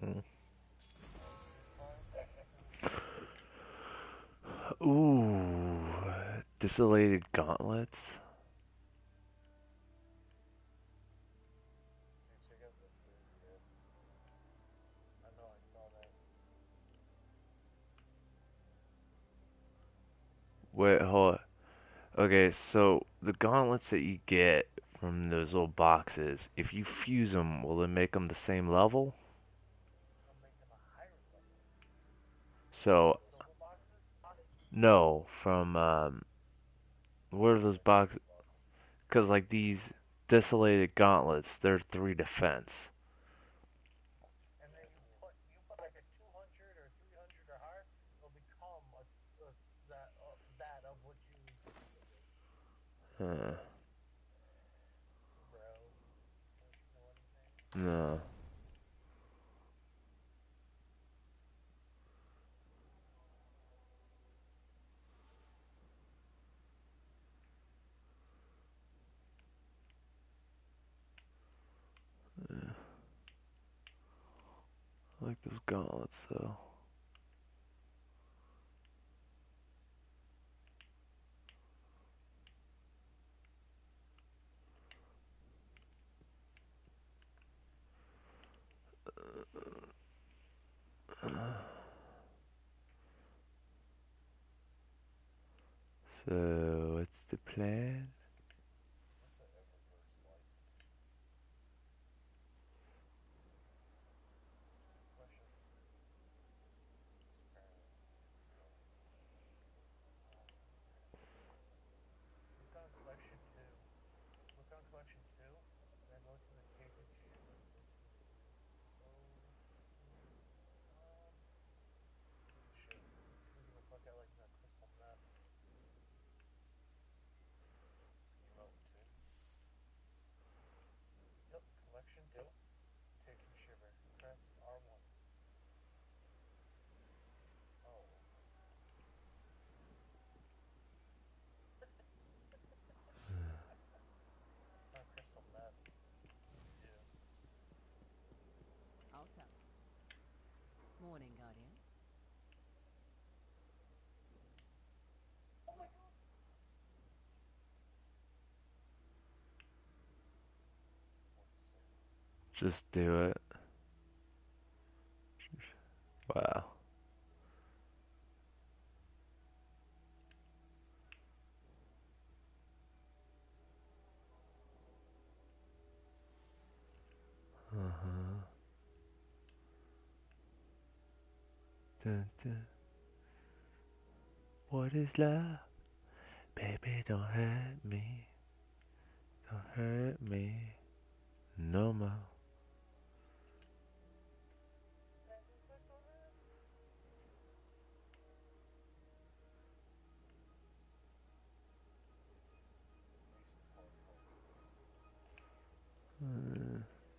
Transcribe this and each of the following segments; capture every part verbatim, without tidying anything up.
Hmm. Ooh, Dissilated Gauntlets. Wait, hold. Okay, so the gauntlets that you get from those little boxes, if you fuse them, will it make them the same level? So, no, from um, what are those boxes? Because like these Dissilated Gauntlets, they're three defense. Uh, no. I like those gauntlets though. So, what's the plan? I'll tell. Morning, Guardian. Just do it. Wow. Uh-huh. Dun, dun. What is love? Baby, don't hurt me. Don't hurt me. No more. Uh,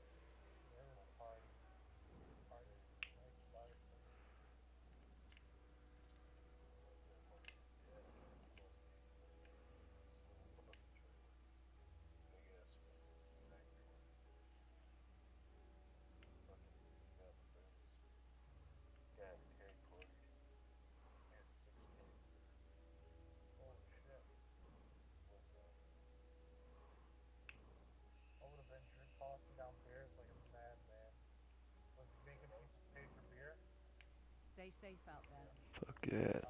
Stay safe out there. fuck it.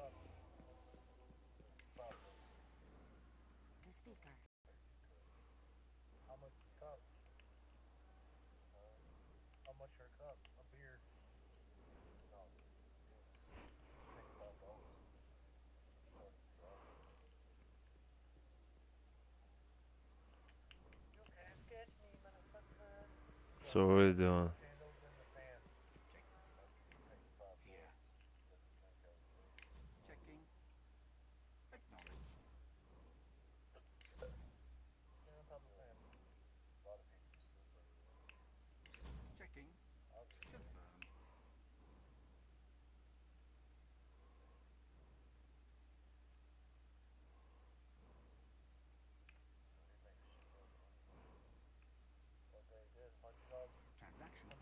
The speaker. So what are we doing? Here. Checking. Acknowledged. Checking. Confirmed. Transaction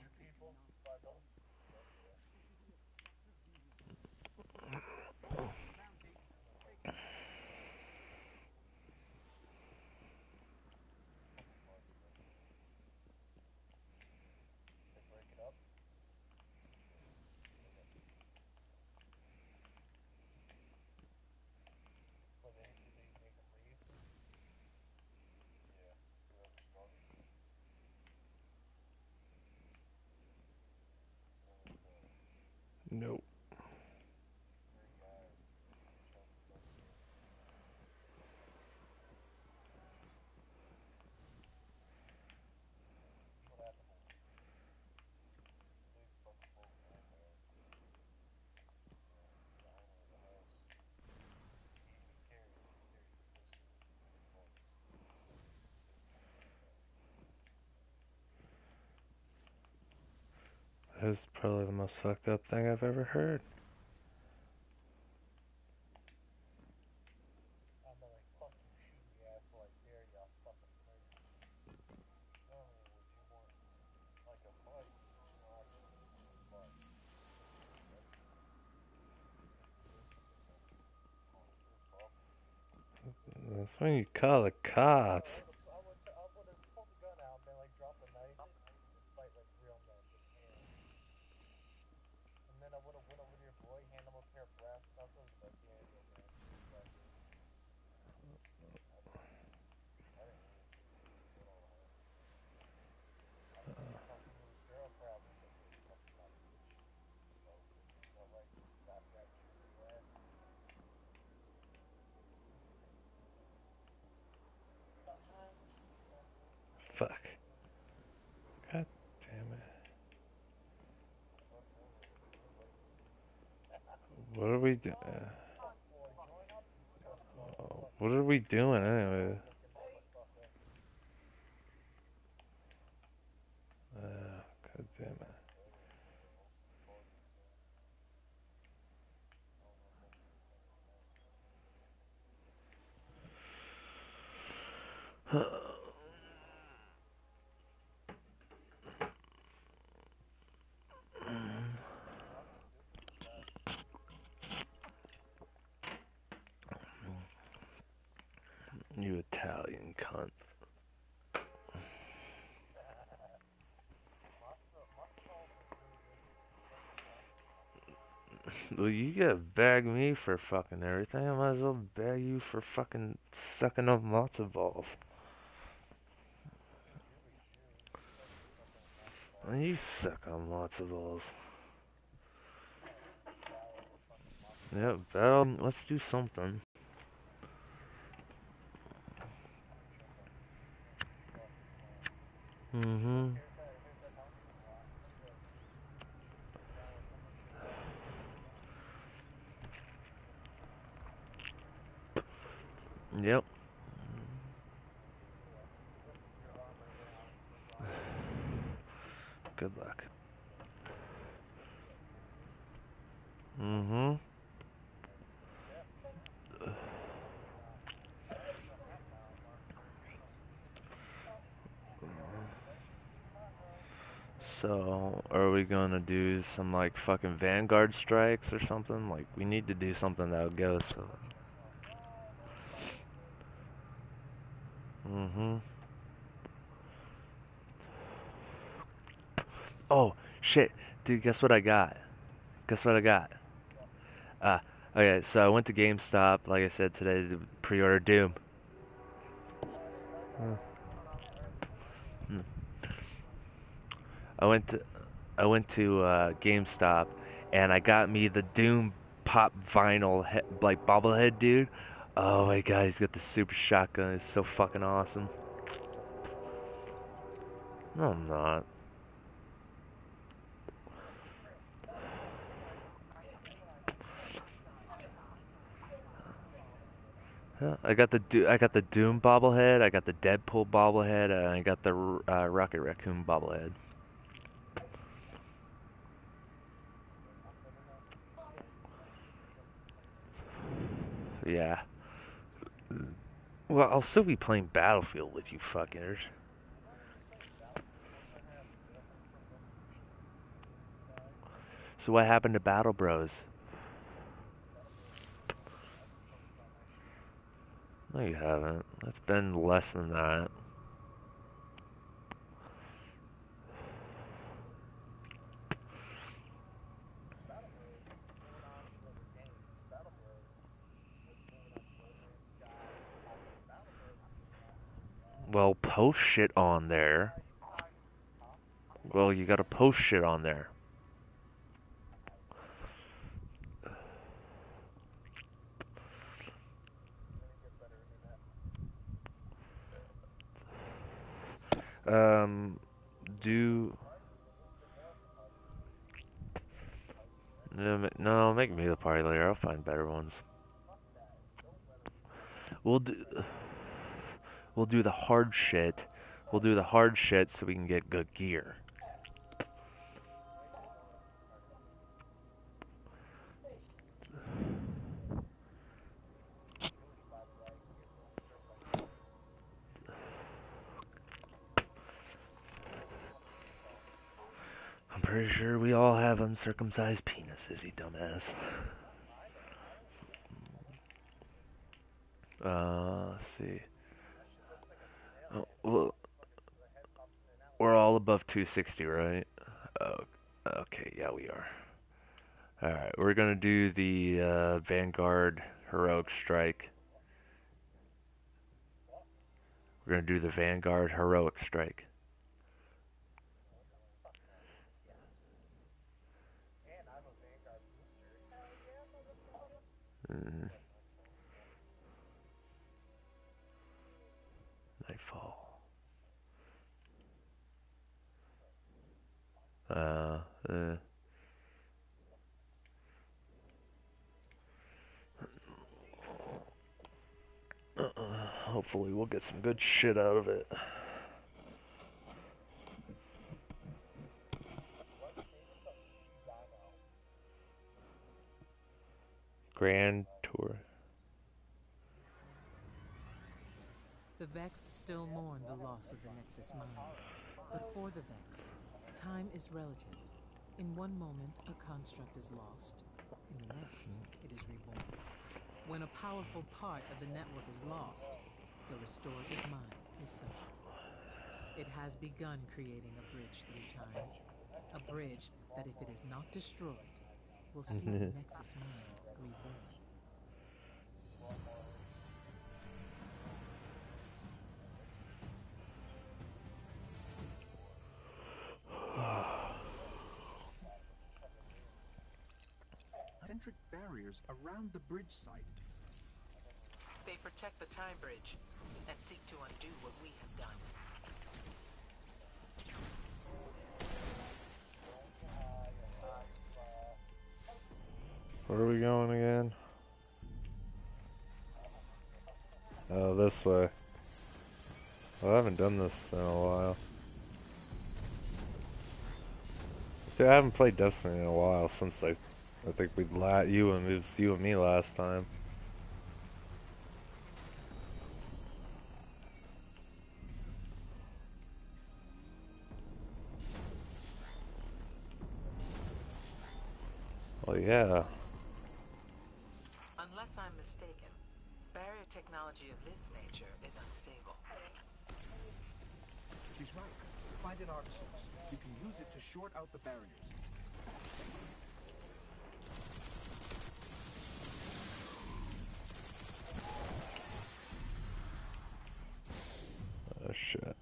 Nope. That's probably the most fucked up thing I've ever heard. That's when you call the cops. Fuck. God damn it. What are we doing? What are we doing anyway? Uh, God damn it. You Italian cunt. Well, you gotta bag me for fucking everything. I might as well bag you for fucking sucking up matzo balls. And you suck on matzo balls. Yep, well, let's do something. Mm-hmm. Yep. Good luck. Mm-hmm. So, are we gonna do some like fucking Vanguard strikes or something? Like, we need to do something that'll go so. Mm-hmm. Oh, shit. Dude, guess what I got? Guess what I got? Uh, okay, so I went to GameStop, like I said today, to pre-order Doom. Hmm. Hmm. I went to I went to uh, GameStop and I got me the Doom pop vinyl he like bobblehead, dude. Oh my god, he's got the super shotgun. It's so fucking awesome. No, I'm not. Yeah, I got the Do I got the Doom bobblehead. I got the Deadpool bobblehead, and I got the uh, Rocket Raccoon bobblehead. Yeah. Well, I'll still be playing Battlefield with you fuckers. So what happened to Battle Bros? No, you haven't. It's been less than that. Well, post shit on there. Well, you gotta post shit on there. Um, do no, ma- no, make me the party leader. I'll find better ones. We'll do we'll do the hard shit. We'll do the hard shit so we can get good gear. I'm pretty sure we all have uncircumcised penises, you dumbass. Uh, let's see. Oh, well, we're all above two sixty, right? Oh, okay, yeah, we are. Alright, we're gonna do the uh, Vanguard Heroic Strike. We're gonna do the Vanguard Heroic Strike. Mm. Nightfall. Uh, uh. Uh-uh. Hopefully we'll get some good shit out of it. Grand Tour. The Vex still mourn the loss of the Nexus Mind. But for the Vex, time is relative. In one moment, a construct is lost. In the next, it is reborn. When a powerful part of the network is lost, the restorative mind is summoned. It has begun creating a bridge through time. A bridge that, if it is not destroyed, will see the Nexus Mind reborn. Centric barriers around the bridge site. They protect the time bridge and seek to undo what we have done. Where are we going again? Oh, this way. Well, I haven't done this in a while. Dude, I haven't played Destiny in a while since I, I think we la you and it was you and me last time. Well, yeah. Unless I'm mistaken, barrier technology of this nature is unstable. She's right. Find an arc source. You can use it to short out the barriers. Oh shit.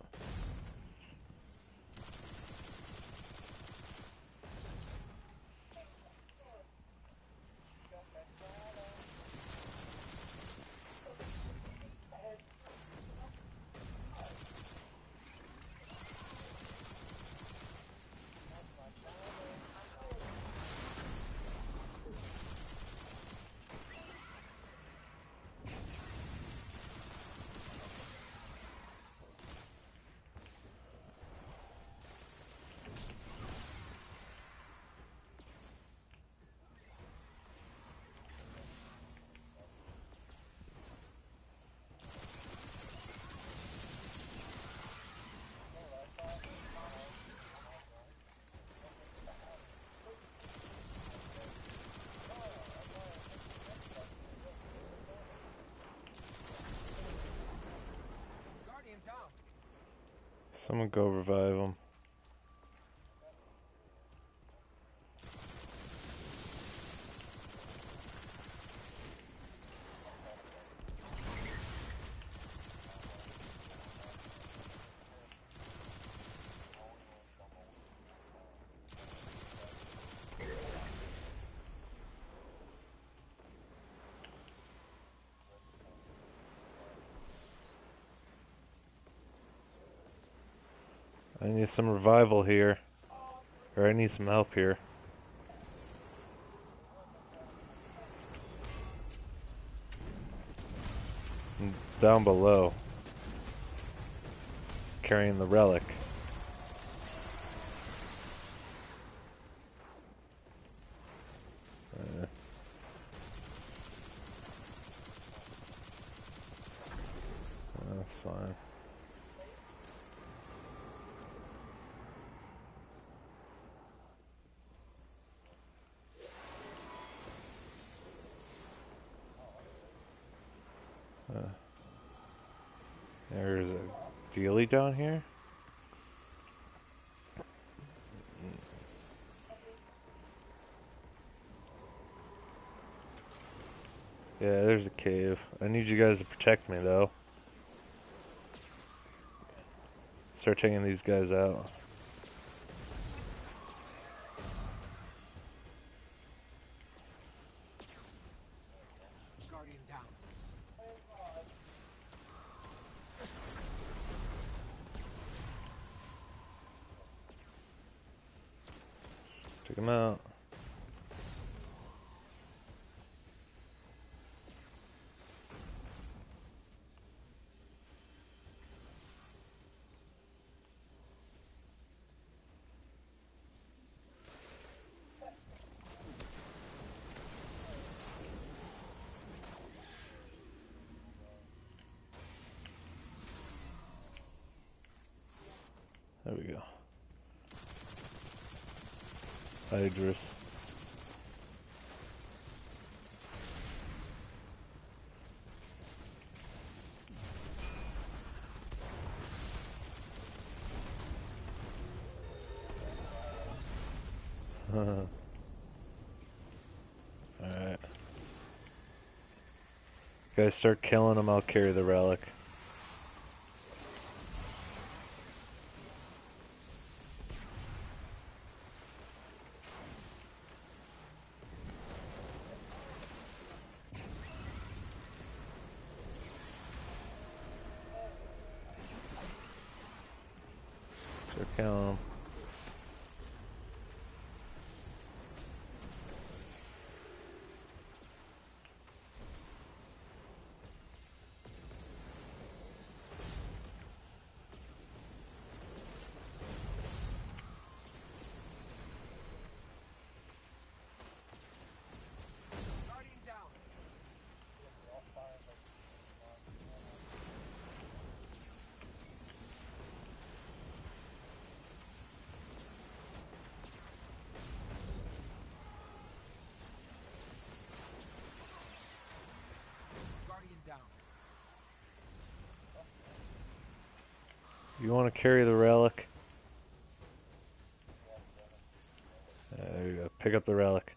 Someone go revive him. I need some revival here. Or I need some help here. I'm down below. Carrying the relic. Uh, that's fine. Uh, there's a dealie down here. Yeah, there's a cave. I need you guys to protect me, though. Start taking these guys out. Guardian down. Take them out. There we go. Idris. Alright. Guys, start killing them, I'll carry the relic. Start killing them. Guardian down. Guardian down. You want to carry the relic? Uh, there you go. Pick up the relic.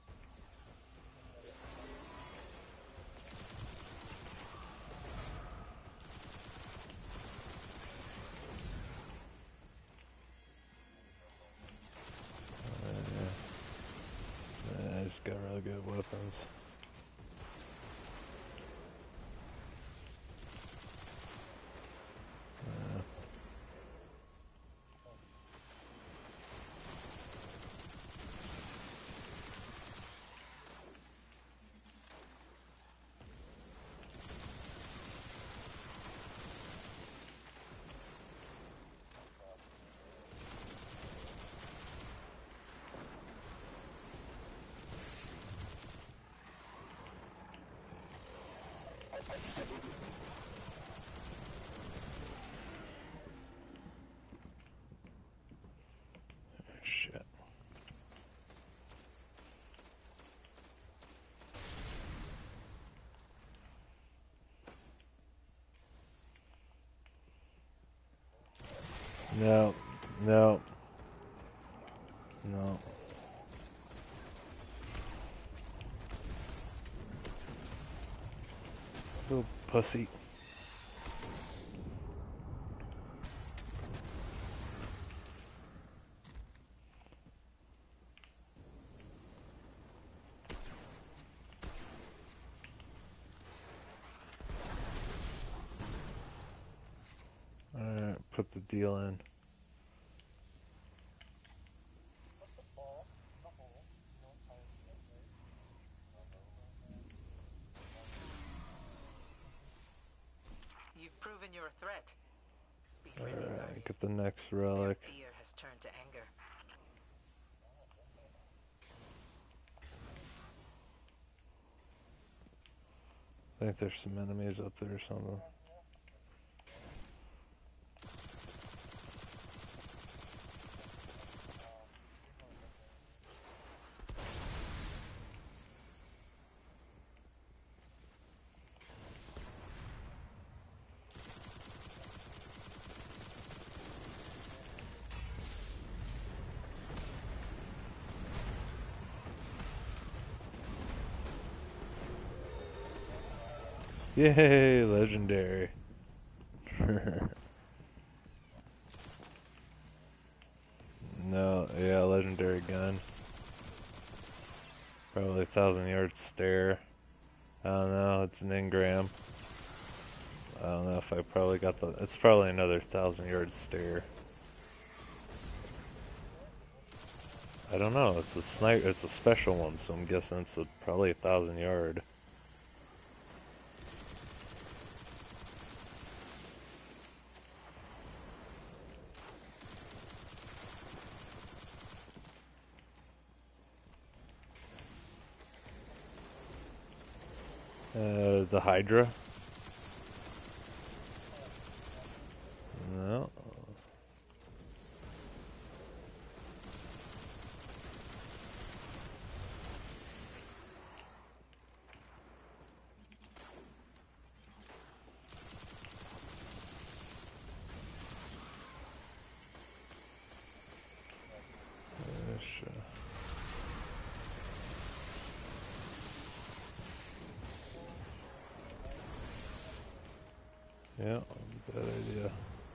Uh, I just got really good weapons. Uh, Shit. No, no, no. Little pussy. Alright, put the deal in. you're a threat. Be ready, Alright, Guardian. get the next Their relic. fear has turned to anger. I think there's some enemies up there or something. Yay, legendary. No, yeah, legendary gun. Probably a thousand yard stare. I don't know, it's an engram. I don't know if I probably got the, it's probably another thousand yard stare. I don't know, it's a sniper, it's a special one, so I'm guessing it's a, probably a thousand yard. Uh, the Hydra? No. Ish, uh, Yeah, bad idea.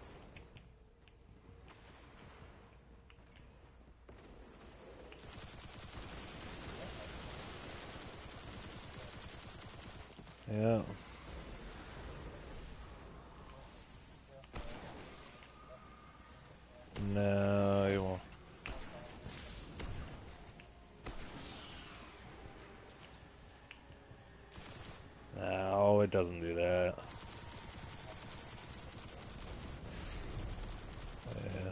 Yeah. No, you won't. No, it doesn't do that. Yeah.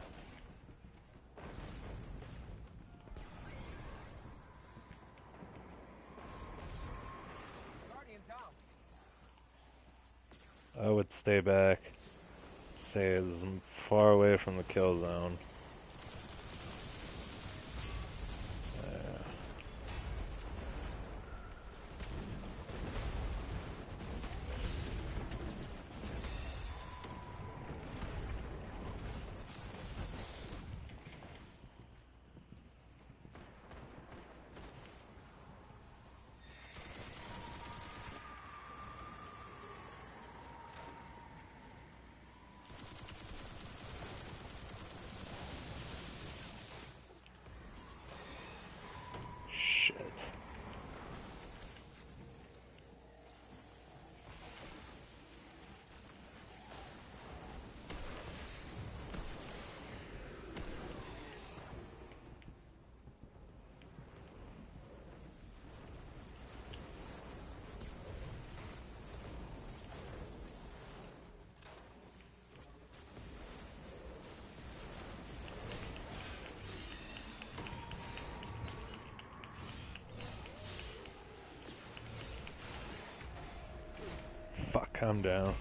Guardian down. I would stay back. Stay as far away from the kill zone. Yeah. Shit. Fuck, calm down.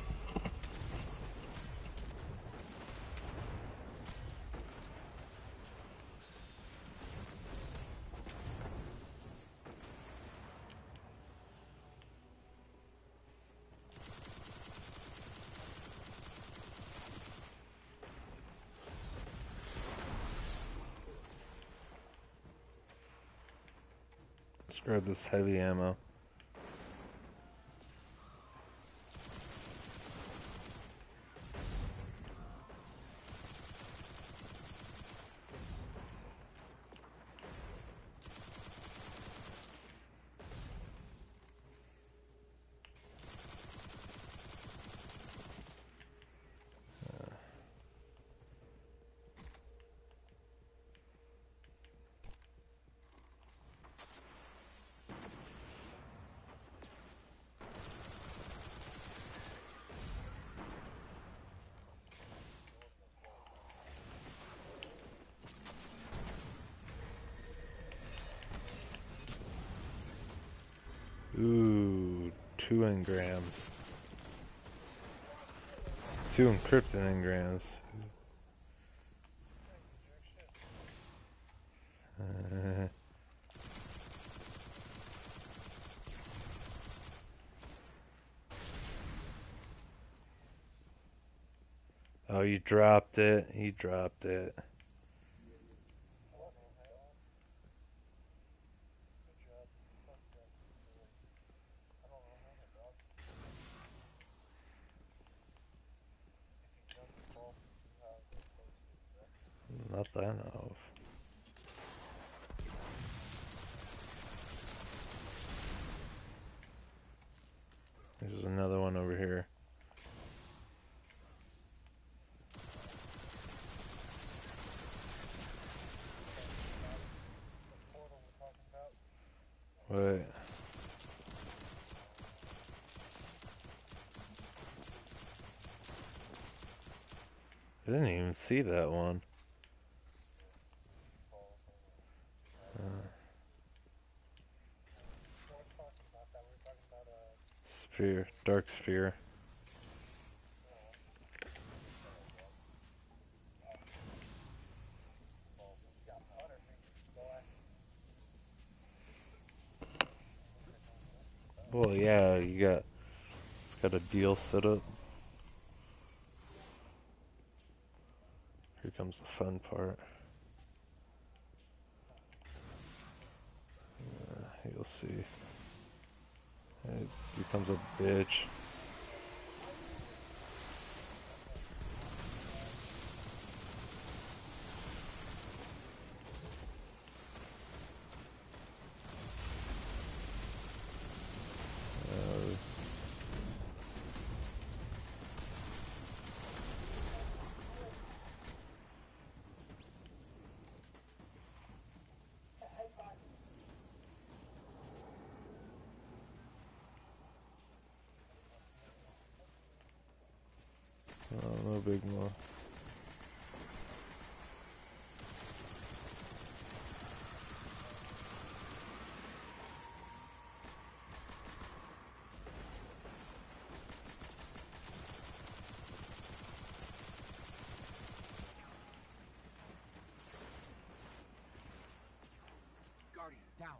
Let's grab this heavy ammo. two engrams. Two encrypted engrams. Uh, oh, you dropped it. He dropped it. Not that I know of. There's another one over here. Wait. I didn't even see that one. Uh, sphere, dark sphere. Well, yeah, you got, it's got a deal set up. Here comes the fun part. Uh, you'll see. It becomes a bitch. Uh, oh, no big more. Guardian, down.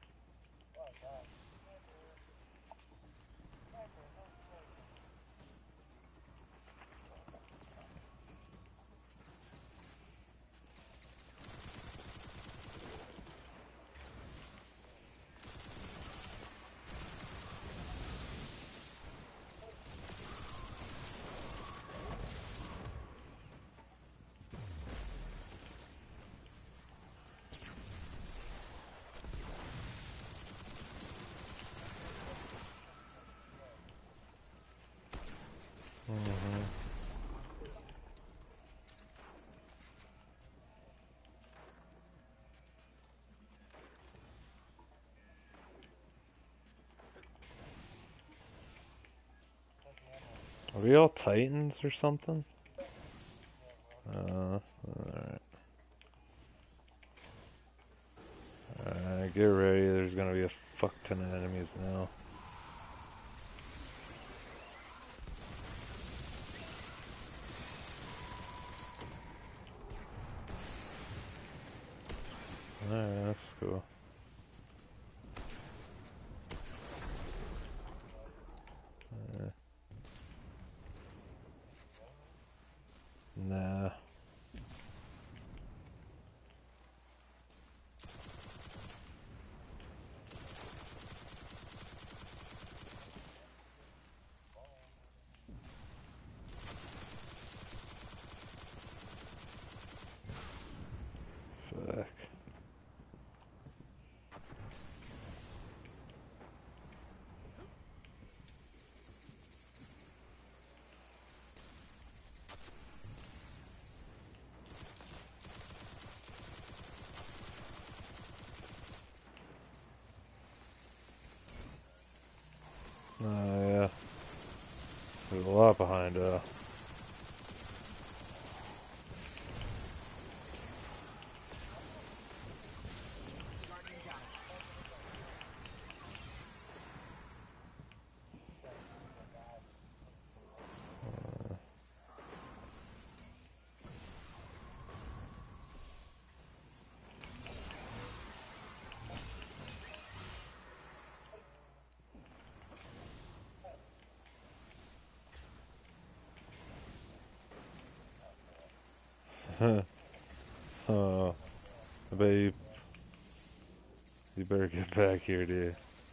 Mm-hmm. Are we all Titans or something? Uh, alright. Alright, get ready. There's gonna be a fuck ton of enemies now. Alright, that's cool. Uh, nah. Fuck. Oh yeah. There's a lot behind uh Oh, I bet you, you better get back here, dude.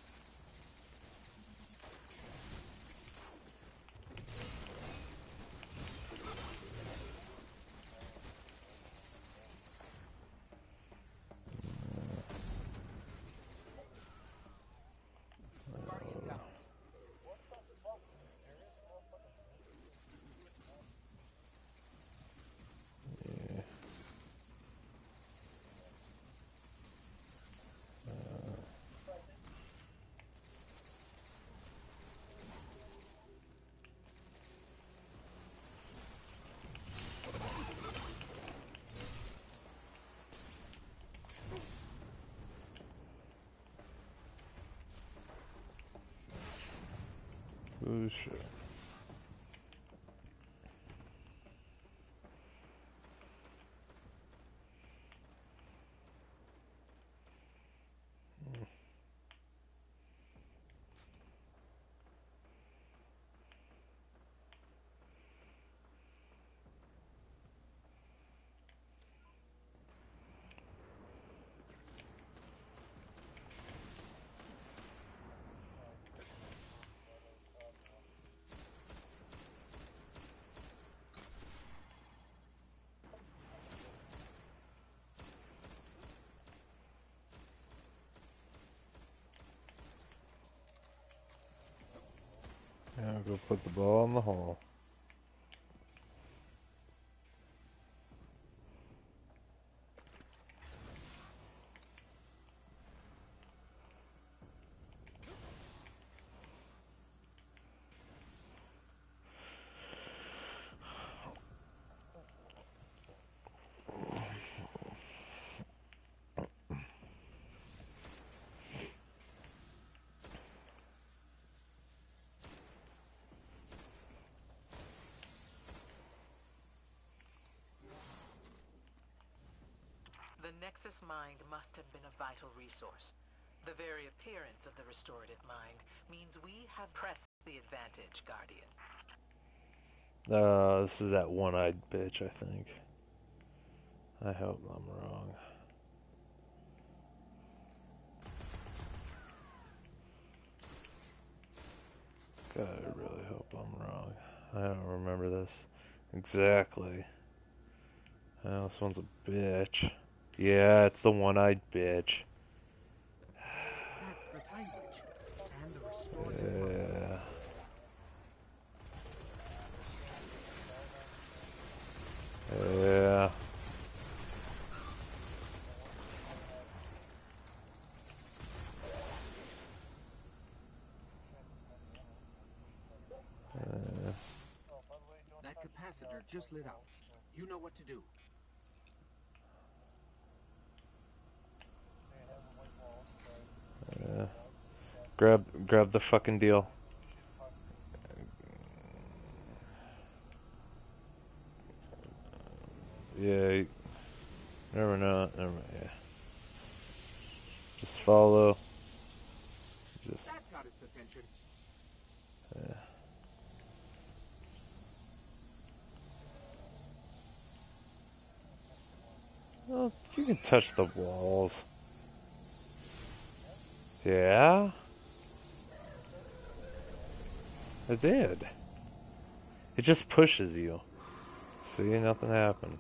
Oh shit. Now go put the ball in the hole. The Nexus Mind must have been a vital resource. The very appearance of the restorative mind means we have pressed the advantage, Guardian. Uh, this is that one-eyed bitch, I think. I hope I'm wrong. God, I really hope I'm wrong. I don't remember this exactly. Oh, this one's a bitch. Yeah, it's the one-eyed bitch. That's the time witch and the restorative mind. Yeah. Yeah. Uh, That capacitor just lit up. You know what to do. yeah. Grab, grab the fucking deal. Yeah. You never know. Never mind. Yeah. Just follow. Just. That got its attention. Yeah. Well, you can touch the walls. Yeah? It did. It just pushes you. See, nothing happened.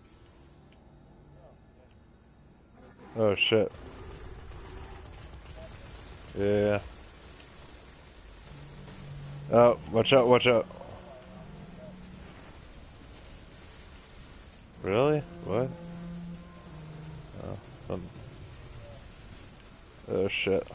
Oh shit. Yeah. Oh, watch out, watch out. Really? What? Oh, um, oh shit.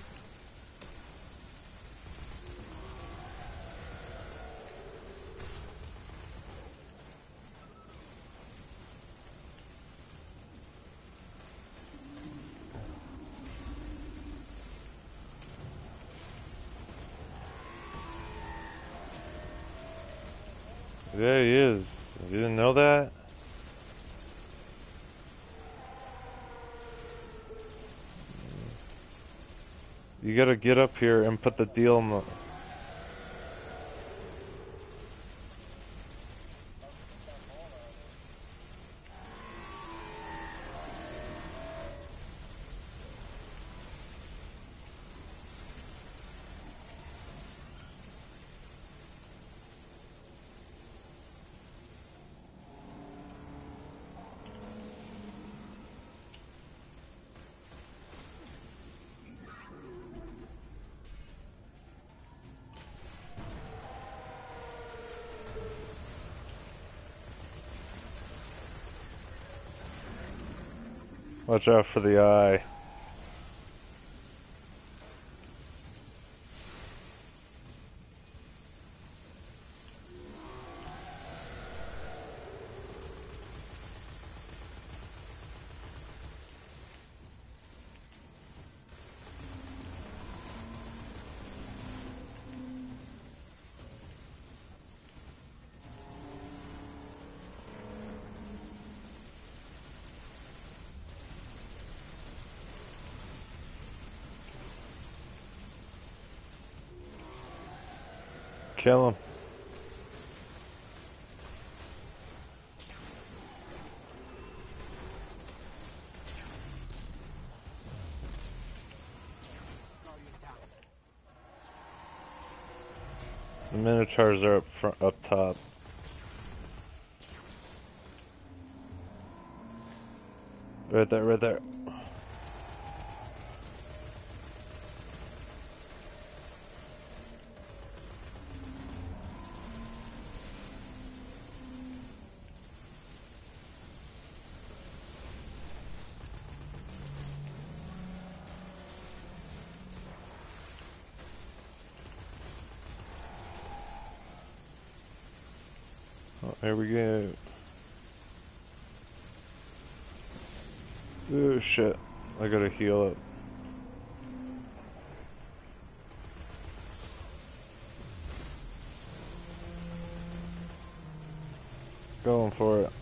Yeah, he is. You didn't know that? You gotta get up here and put the deal in the... Watch out for the eye. Kill him. The Minotaurs are up front, up top. Right there, right there. Oh, here we go. Oh shit. I gotta heal up. Going for it.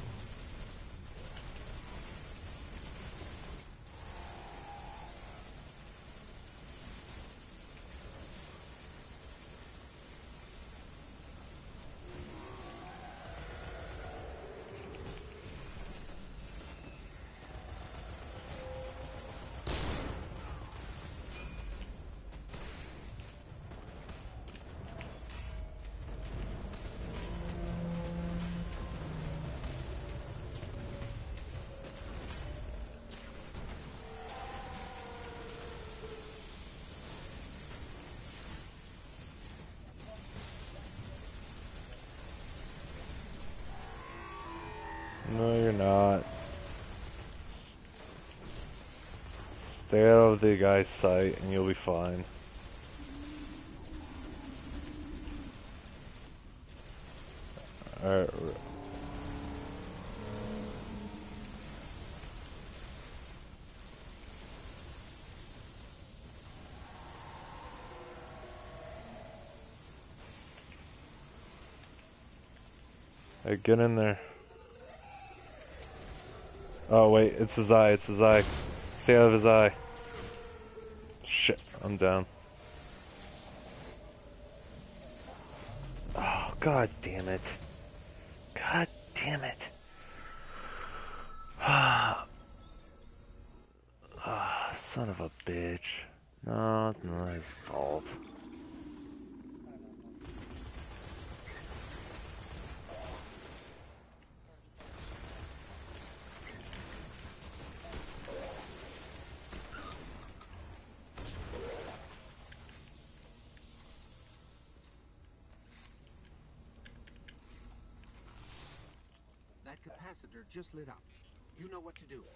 No, you're not. Stay out of the guy's sight and you'll be fine. Alright. Hey, get in there. Oh wait, it's his eye, it's his eye. Stay out of his eye. Shit, I'm down. Oh, god damn it. God damn it. Ah, oh, son of a bitch. No, it's not his fault. That capacitor just lit up. You know what to do.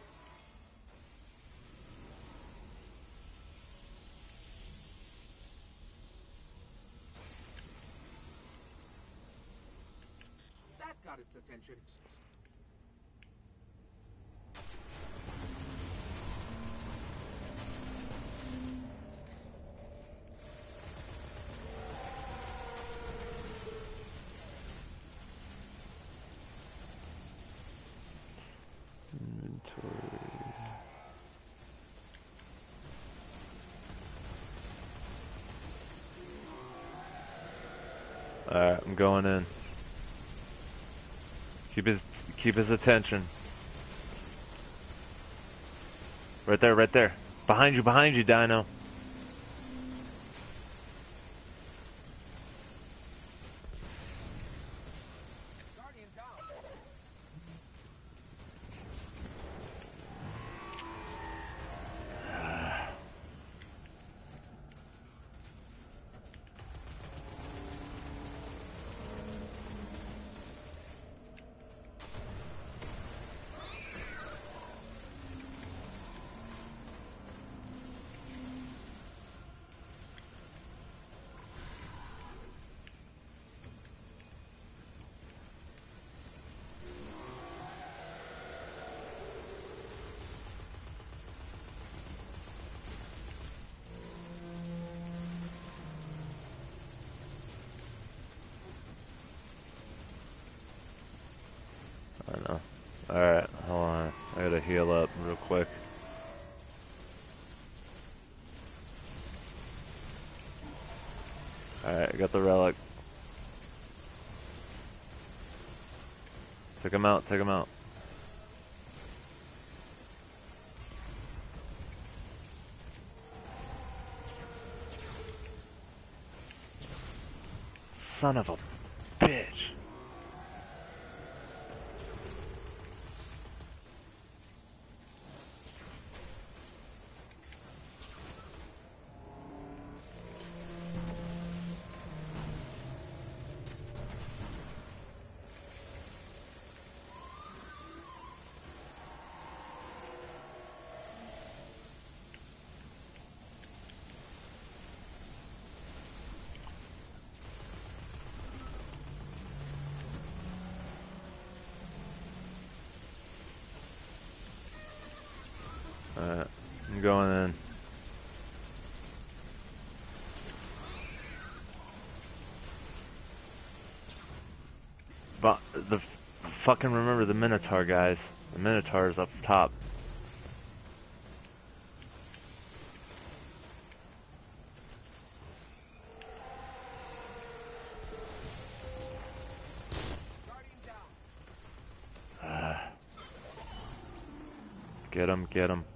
That got its attention. Alright, I'm going in. Keep his keep his attention. Right there, right there. Behind you, behind you, Dino. Guardian down. I know. Alright, hold on. I gotta heal up real quick. Alright, I got the relic. Take him out, take him out. Son of a bitch. Alright, I'm going in. But the f fucking remember the Minotaur, guys. The Minotaur is up top. Uh, get him, get him.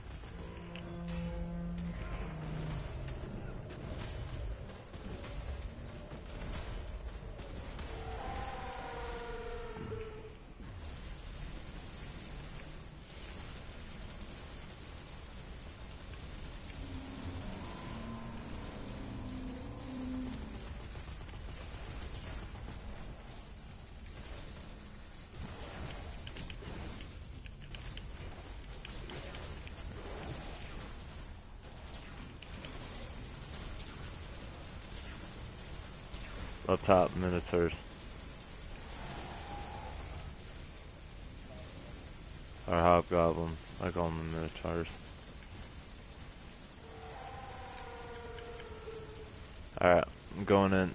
Up top, Minotaurs. Or Hobgoblins. I call them the Minotaurs. Alright, I'm going in.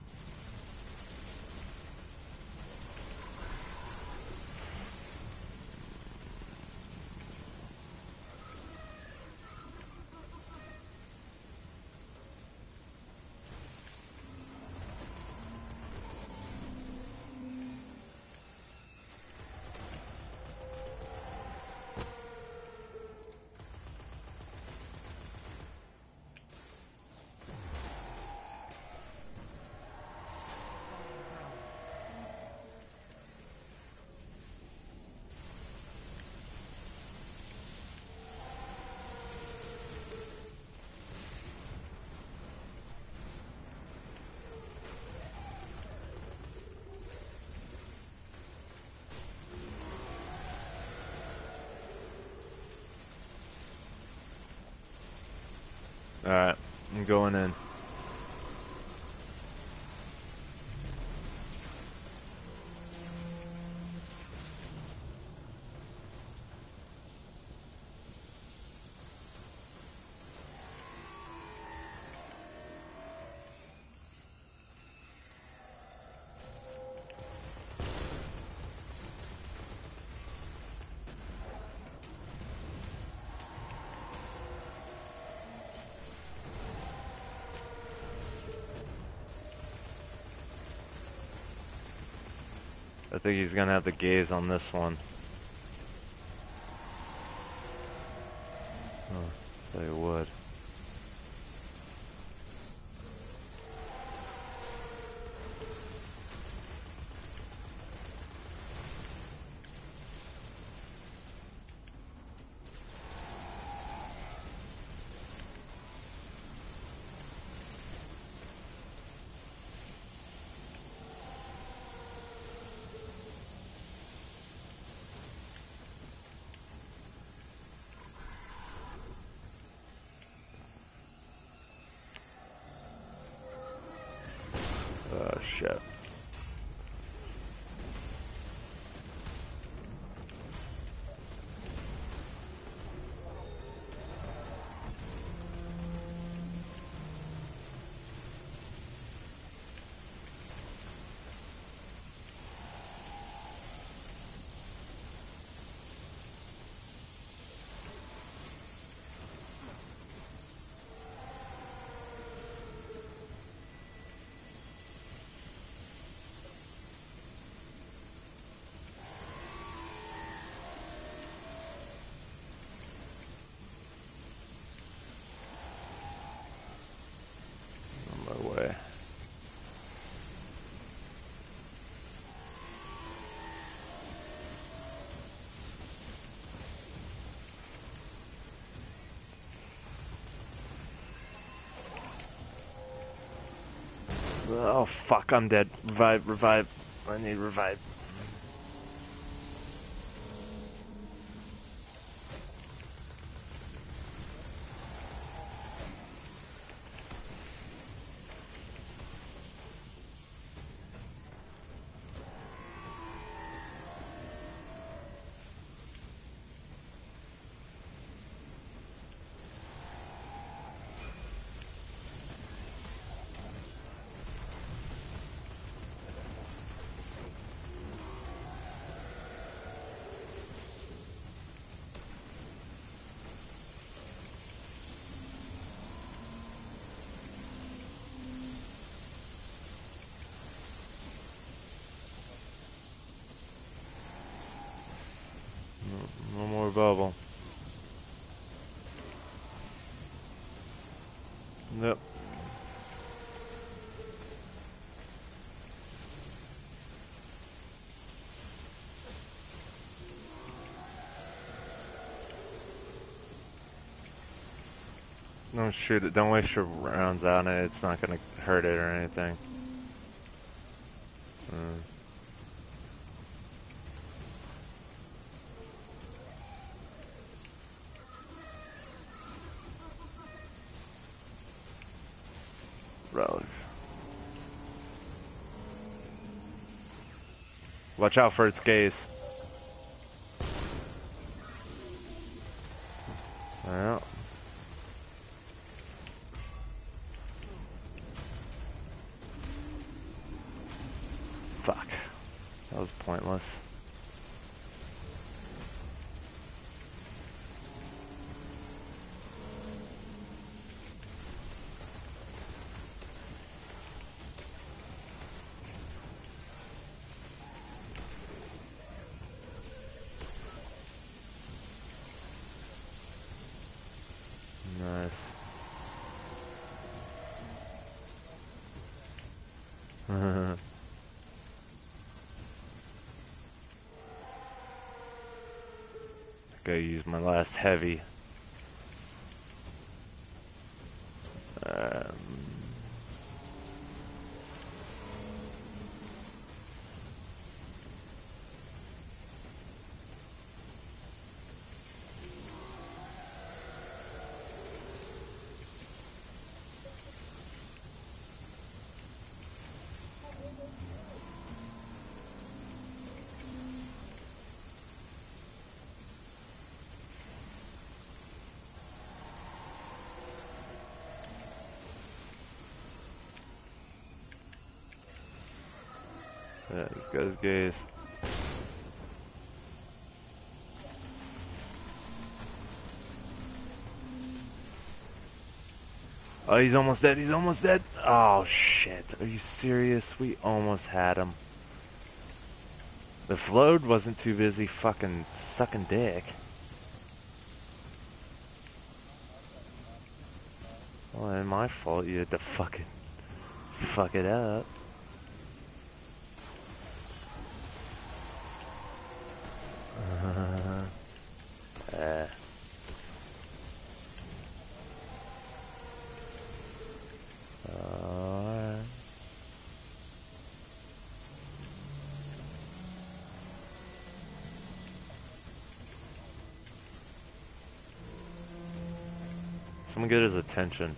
Alright, I'm going in. I think he's gonna have the gaze on this one. Oh, they would. Oh shit. Oh fuck, I'm dead. Revive, revive. I need revive. No more bubble. Nope. Don't shoot it. Don't waste your rounds on it. It's not gonna hurt it or anything. Mm. Relics. Watch out for its gaze. Well. Fuck. That was pointless. Nice. Gotta use my last heavy. Um, yeah, this guy's gaze. Oh, he's almost dead. He's almost dead. Oh, shit. Are you serious? We almost had him. The float wasn't too busy fucking sucking dick. Well, it ain't my fault you had to fucking fuck it up. Uh, uh. Alright. Someone get his attention.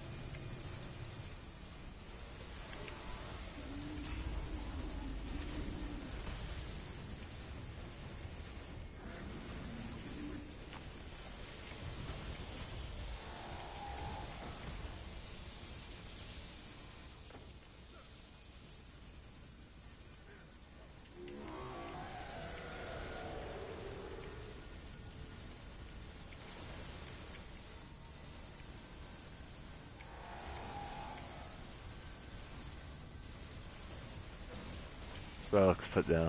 Relics put down.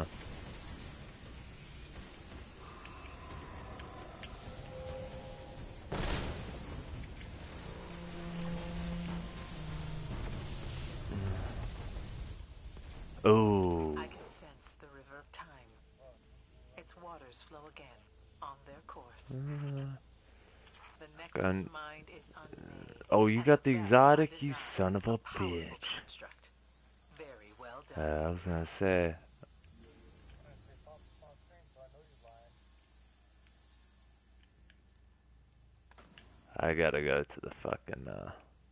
Oh. I can sense the river of time. Its waters flow again on their course. Uh, The Nexus gun. mind is unmade. Oh, you and got the Vex exotic, are you designed son of a powerful bitch. construct. Uh, I was gonna say, I gotta go to the fucking, uh,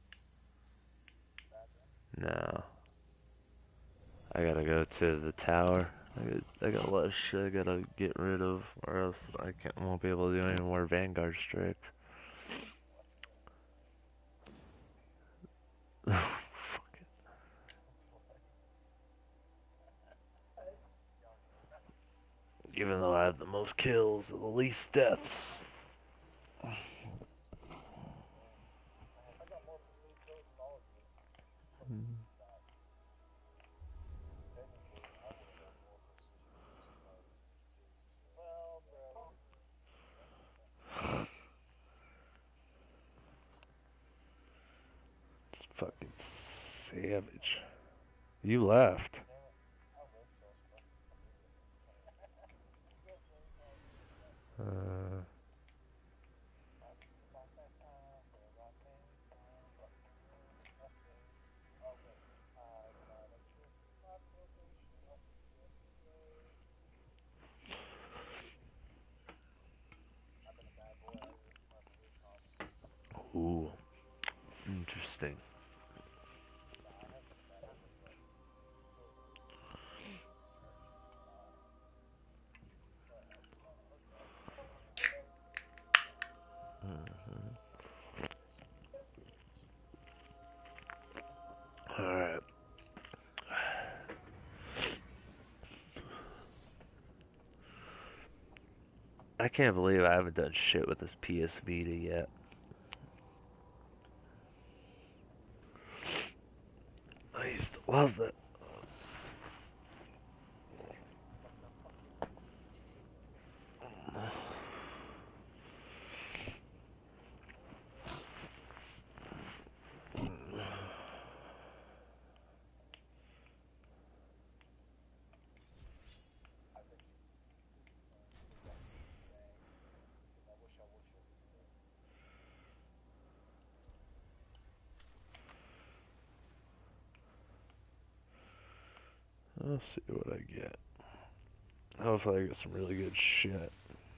no. I gotta go to the tower. I got, I got a lot of shit I gotta get rid of, or else I can't, won't be able to do any more Vanguard strikes. Fuck it. Even though I have the most kills and the least deaths. It's fucking savage. You left. Uh, ooh, interesting. Mhm. Alright. I can't believe I haven't done shit with this P S Vita yet. I used to love it. I'll see what I get. Hopefully I get some really good shit.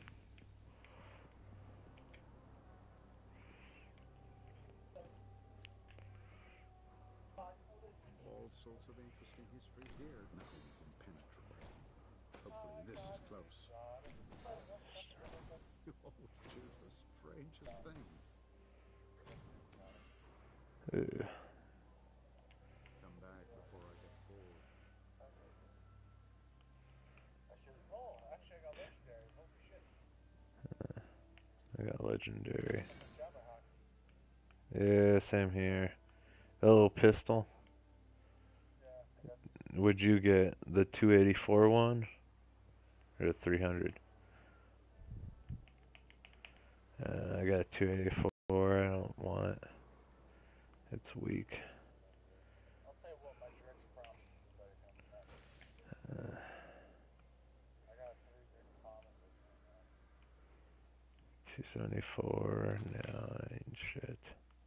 All sorts of interesting history here. Nothing's impenetrable. Hopefully this is close. You always choose the strangest thing. Ugh. Come back before I get bored. I got legendary. Yeah, same here. A little pistol. Would you get the two eighty-four one or the three hundred? Uh, I got a two eighty-four. I don't want it. It's weak. Uh, two seventy-four. No, ain't shit.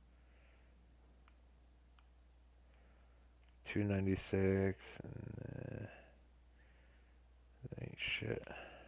two ninety-six. Nah, that ain't shit.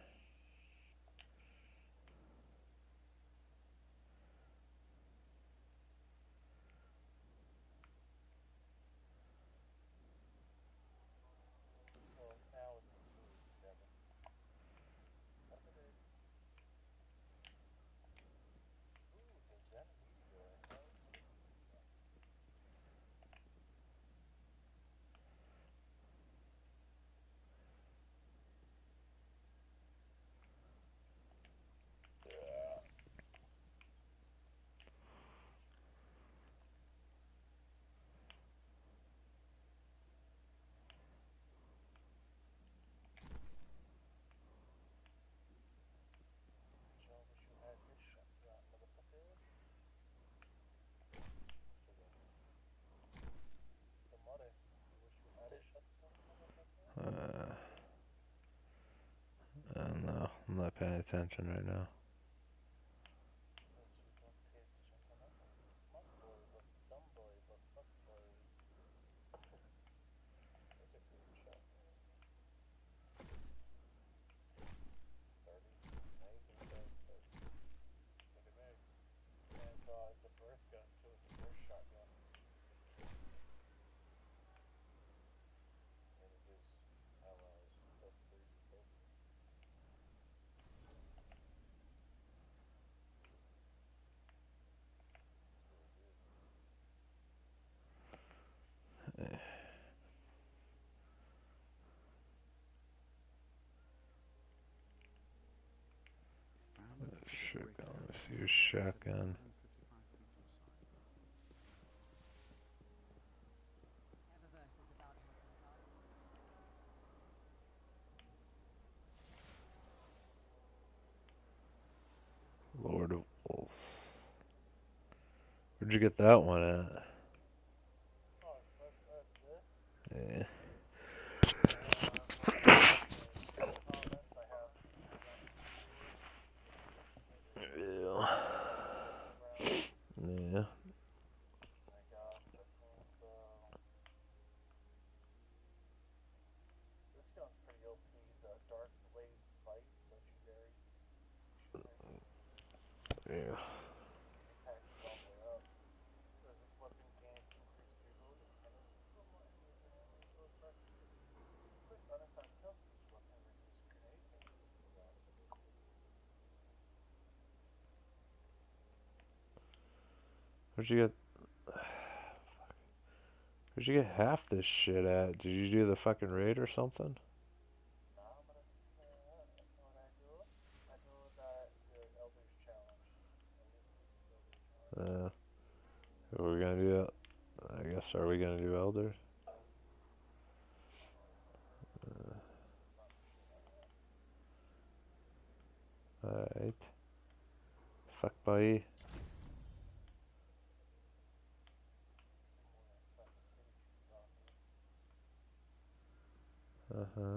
Uh, I don't know. I'm not paying attention right now. shotgun. Let me see your shotgun. Eververse is about helping Guardians express themselves. Lord of Wolves. Where'd you get that one at? Yeah. Yeah. Yeah. Yeah. Where'd you get? Where'd you get half this shit at? Did you do the fucking raid or something? Uh, are we gonna do it? I guess, are we gonna do Elder? Uh, Alright. Fuck bye. Uh-huh.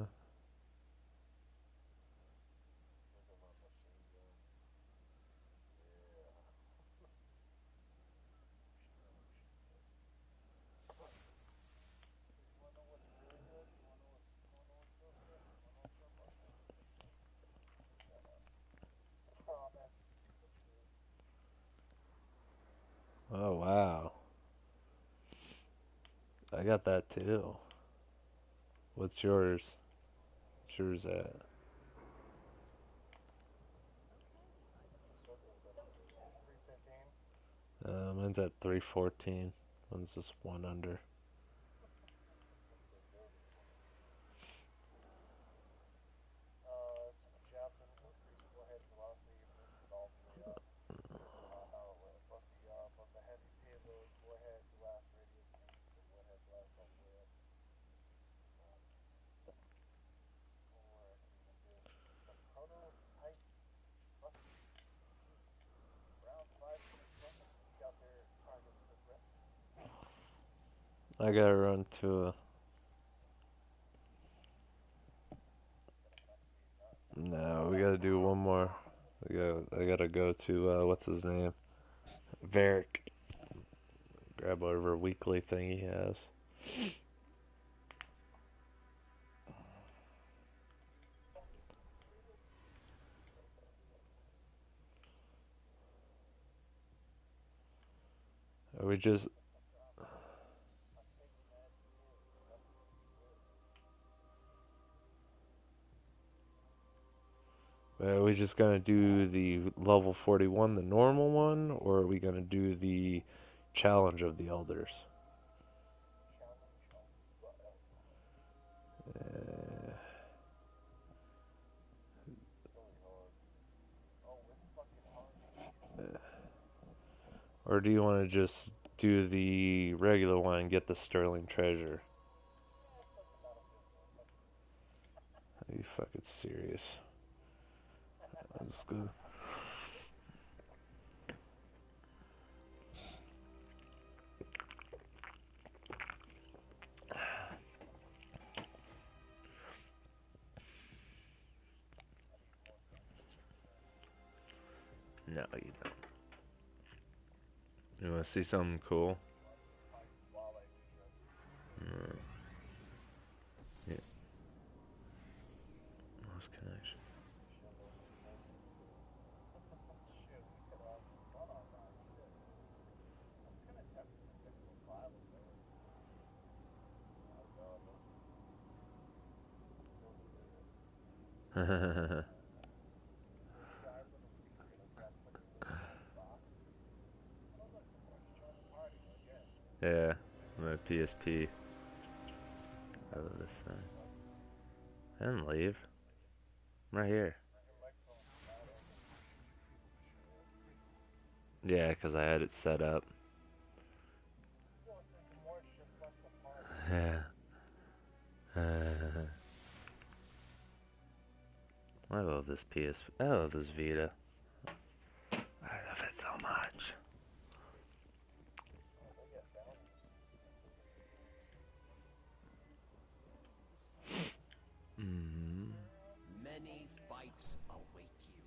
Oh, wow. I got that too. What's yours? What's yours at? Uh, mine's at three fourteen. Mine's just one under. I gotta run to a... No, we gotta do one more. We gotta, I gotta go to, uh, what's his name? Varric. Grab whatever weekly thing he has. Are we just... Are we just gonna do the level forty-one, the normal one, or are we gonna do the challenge of the elders? Uh, or do you want to just do the regular one and get the sterling treasure? Are you fucking serious? Let's go. No, you don't. You want to see something cool? Mm. Yeah. Lost connection. Yeah, my P S P. Out of this thing. I didn't leave. I'm right here. Yeah, because I had it set up. Yeah. I love this P S. I love this Vita. I love it so much. Mm-hmm. Many fights await you.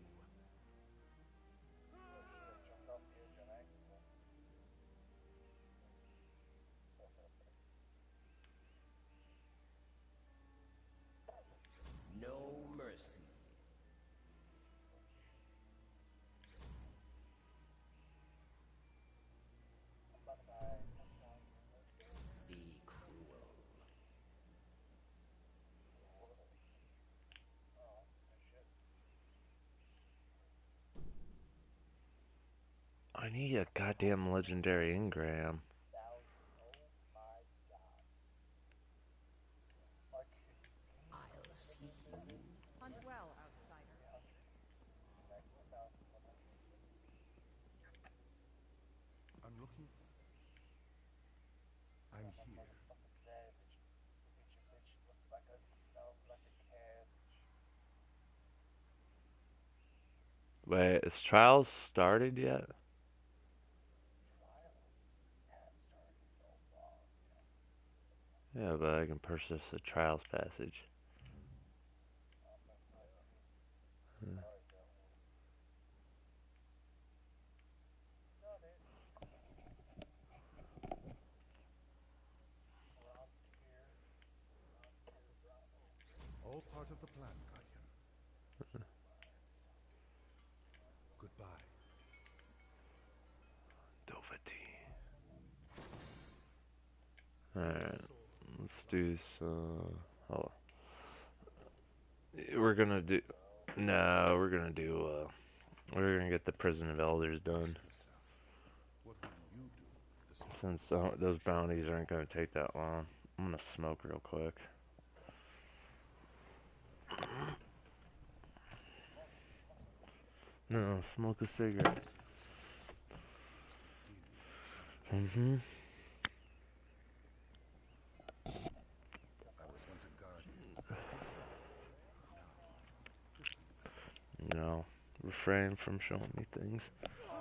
No mercy. Be cruel. I need a goddamn legendary engram. I'll see you. Hunt well, outsider. I'm looking. I'm here. Wait, is Trials started yet? Yeah, but I can purchase a Trials passage. Hmm. All part of the plan, Guardian. Goodbye. Dovahkiin. Alright, let's do some. Oh, we're gonna do. No, we're gonna do. Uh, we're gonna get the Prison of Elders done. Ask yourself, what will you do if the storm Since the, those bounties aren't gonna take that long, I'm gonna smoke real quick. No, smoke a cigarette. Mm-hmm. I was once a guardian. You know, refrain from showing me things.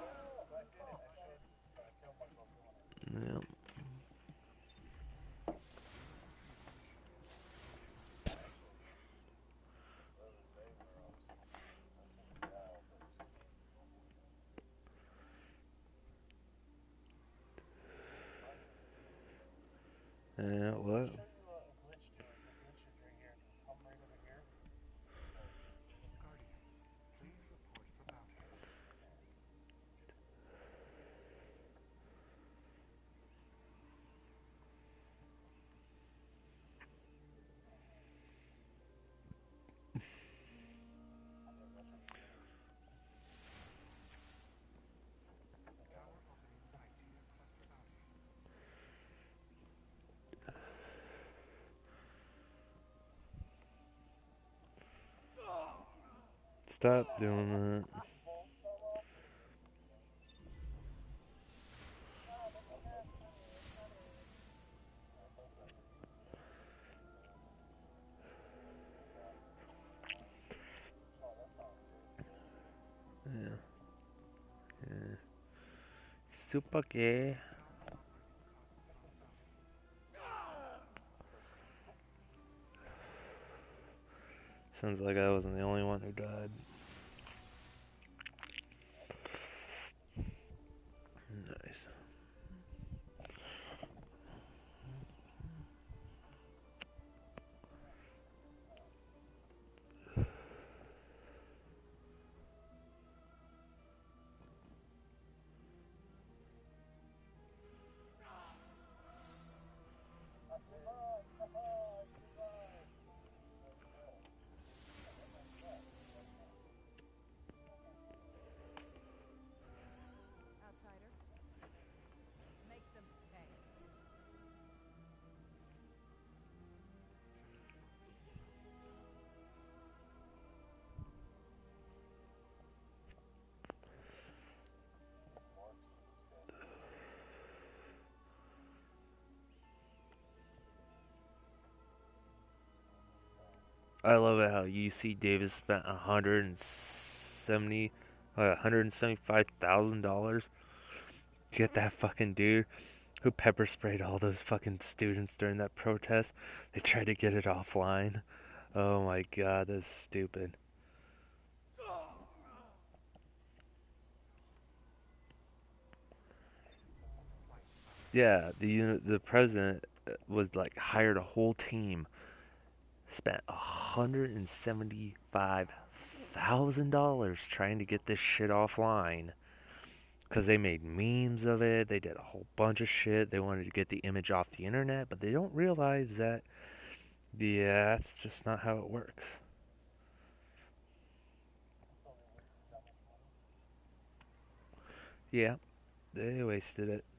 Yep. Yeah, what? Please report for bounty. Tower opening Frontier cluster bounty. Stop doing that. Yeah. Yeah. Super gay. Sounds like I wasn't the only one who died. Nice. I love it how U C Davis spent a hundred and seventy, uh, hundred and seventy-five thousand dollars to get that fucking dude who pepper sprayed all those fucking students during that protest. They tried to get it offline. Oh my god, that's stupid. Yeah, the uni- the president uh, was like hired a whole team, spent a hundred and seventy-five thousand dollars trying to get this shit offline. Because they made memes of it, they did a whole bunch of shit. They wanted to get the image off the internet, but they don't realize that, yeah, that's just not how it works. Yeah, they wasted it.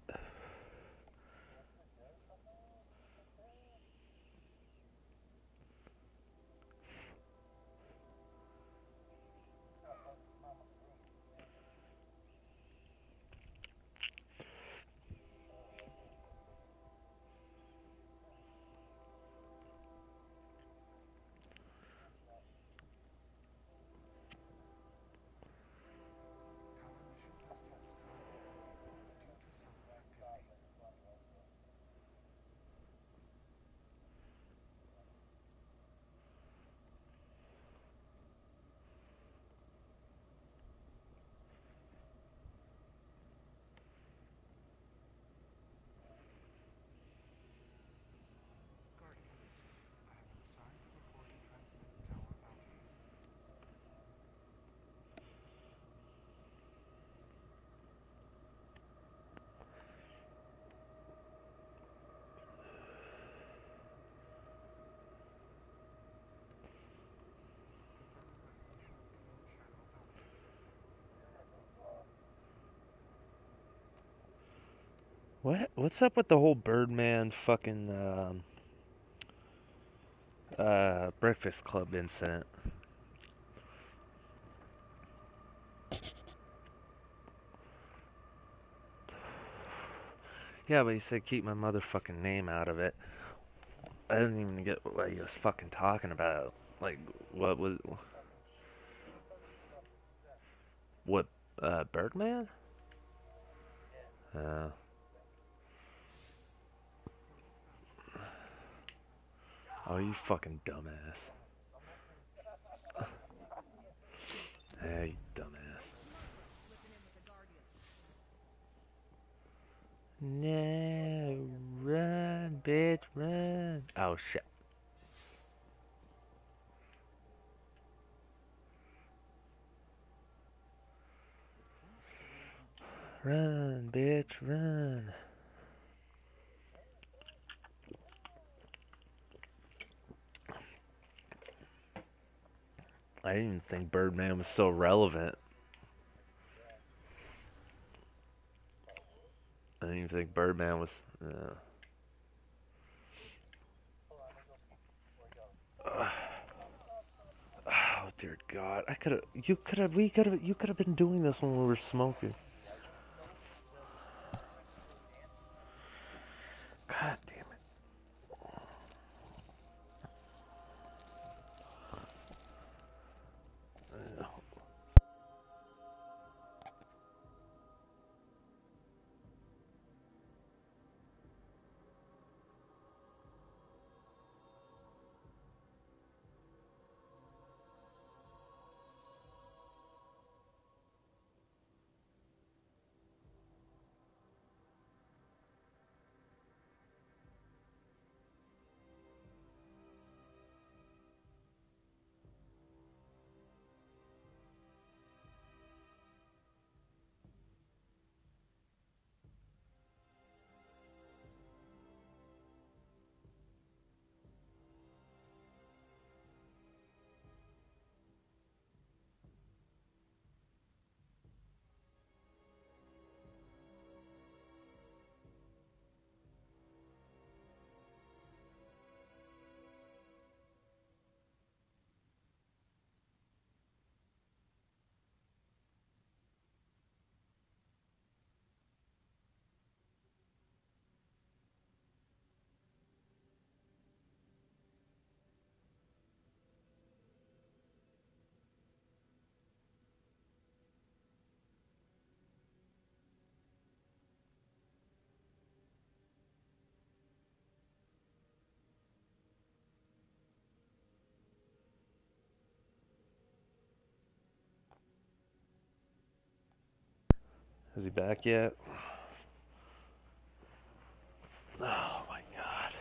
What? What's up with the whole Birdman fucking um, uh, Breakfast Club incident? Yeah, but he said keep my motherfucking name out of it. I didn't even get what he was fucking talking about. Like, what was... What, uh, Birdman? Uh... Oh, you fucking dumbass. Hey, you dumbass. No, run, bitch, run. Oh, shit. Run, bitch, run. I didn't even think Birdman was so relevant. I didn't even think Birdman was... Uh... Oh dear God! I could have, you could have, we could have, you could have been doing this when we were smoking. God damn it! Is he back yet? Oh my god.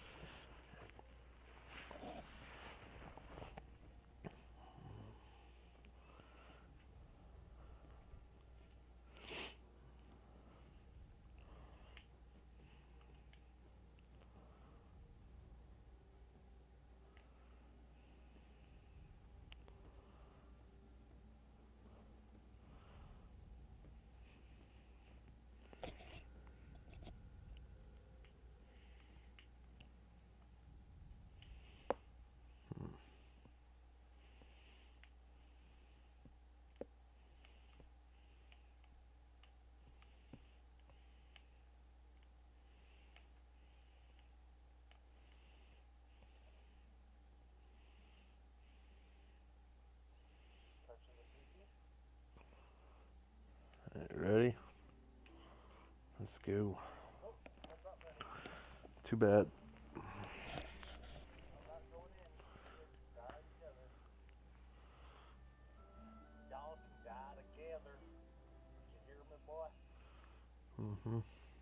Alright, ready? Let's go. Too bad. Y'all can die together. You hear me, boy? Mm-hmm.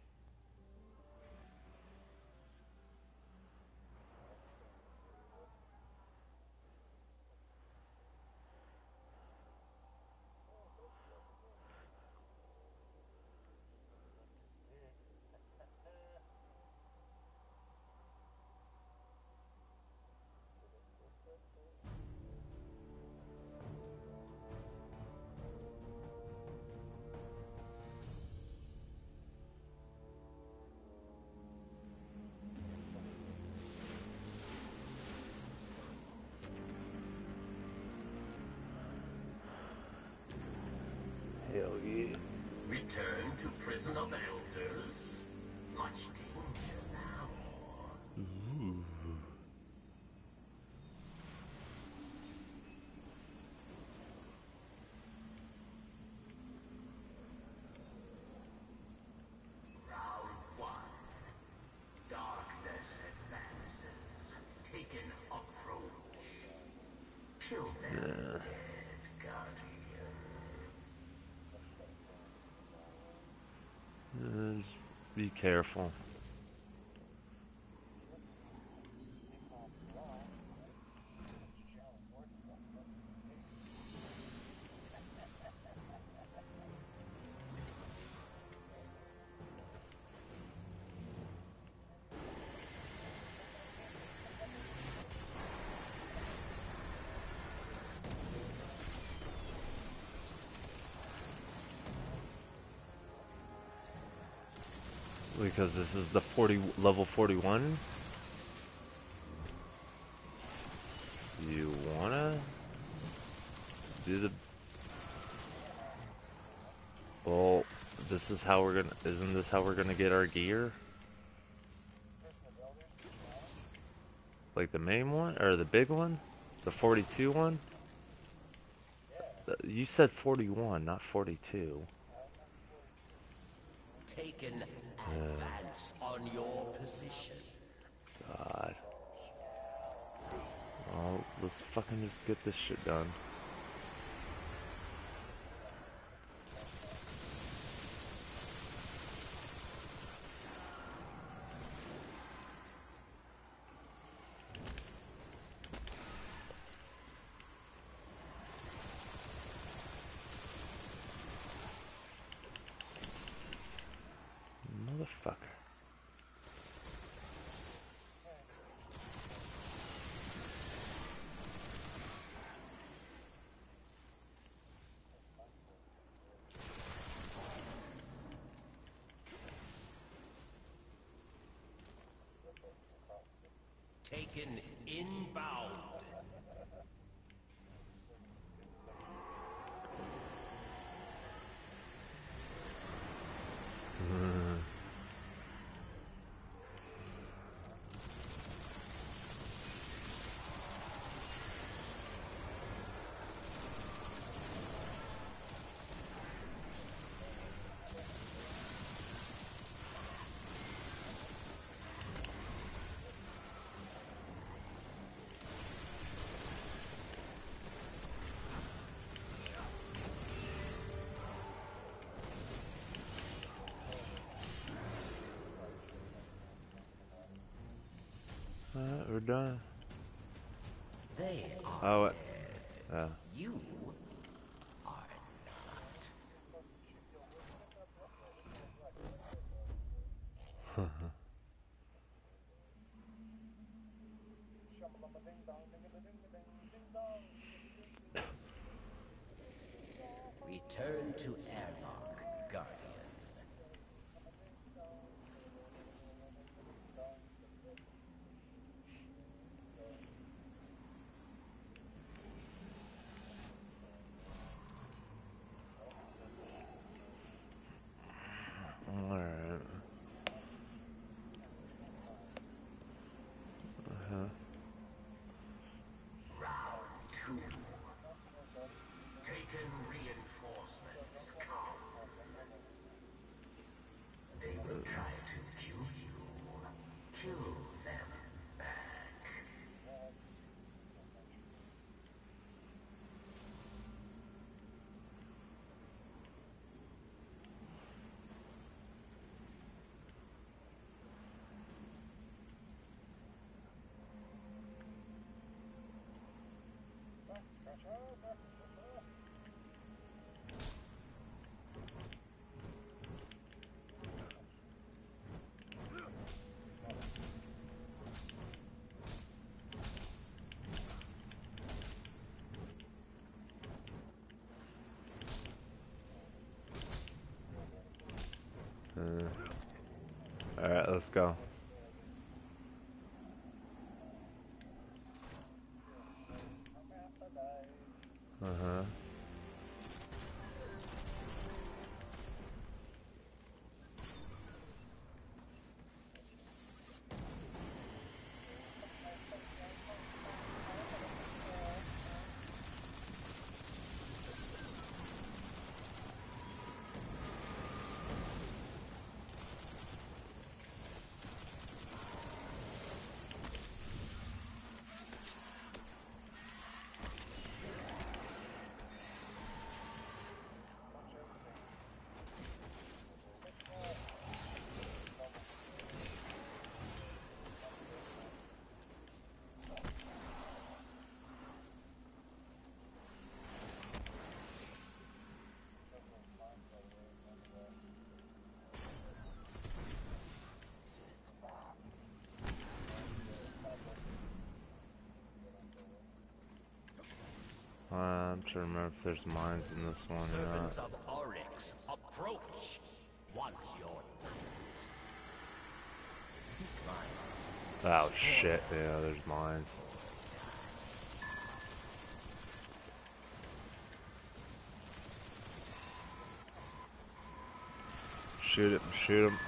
Hell yeah. Return to prison of elders. Much danger now. Ooh. Round one. Darkness advances. Take an approach. Kill them, Yeah. dead guardian. Uh, just be careful. Because this is the forty level forty-one. You wanna do the well? This is how we're gonna. Isn't this how we're gonna get our gear? Like the main one or the big one, the forty-two one. The- You said forty-one, not forty-two. Take an advance on your position. God. Well, let's fucking just get this shit done. Motherfucker. Taken inbound. Alright, we're done. They are Oh, dead. yeah. You are not. Return to airlock, Guardian. Alright. Uh-huh. Round two. Taken reinforcements come. They will try to kill you. Kill them back. Uh, Alright, let's go. Uh-huh. I'm trying to remember if there's mines in this one or Servants not. of Oryx, approach. Want your night. Seek mines. Oh shit, yeah, there's mines. Shoot him, shoot him.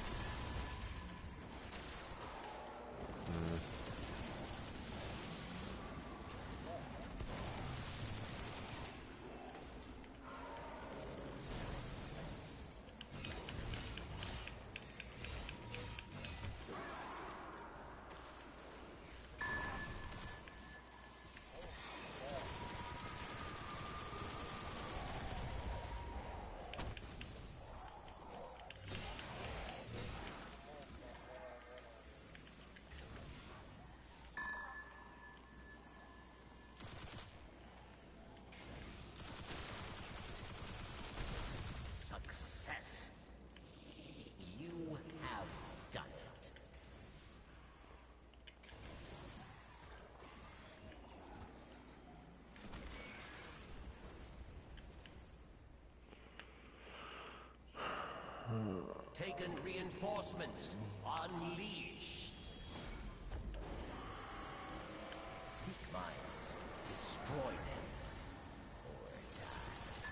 Success. You have done it. Taken reinforcements. Unleashed. Seek mines. Destroy them. Or die.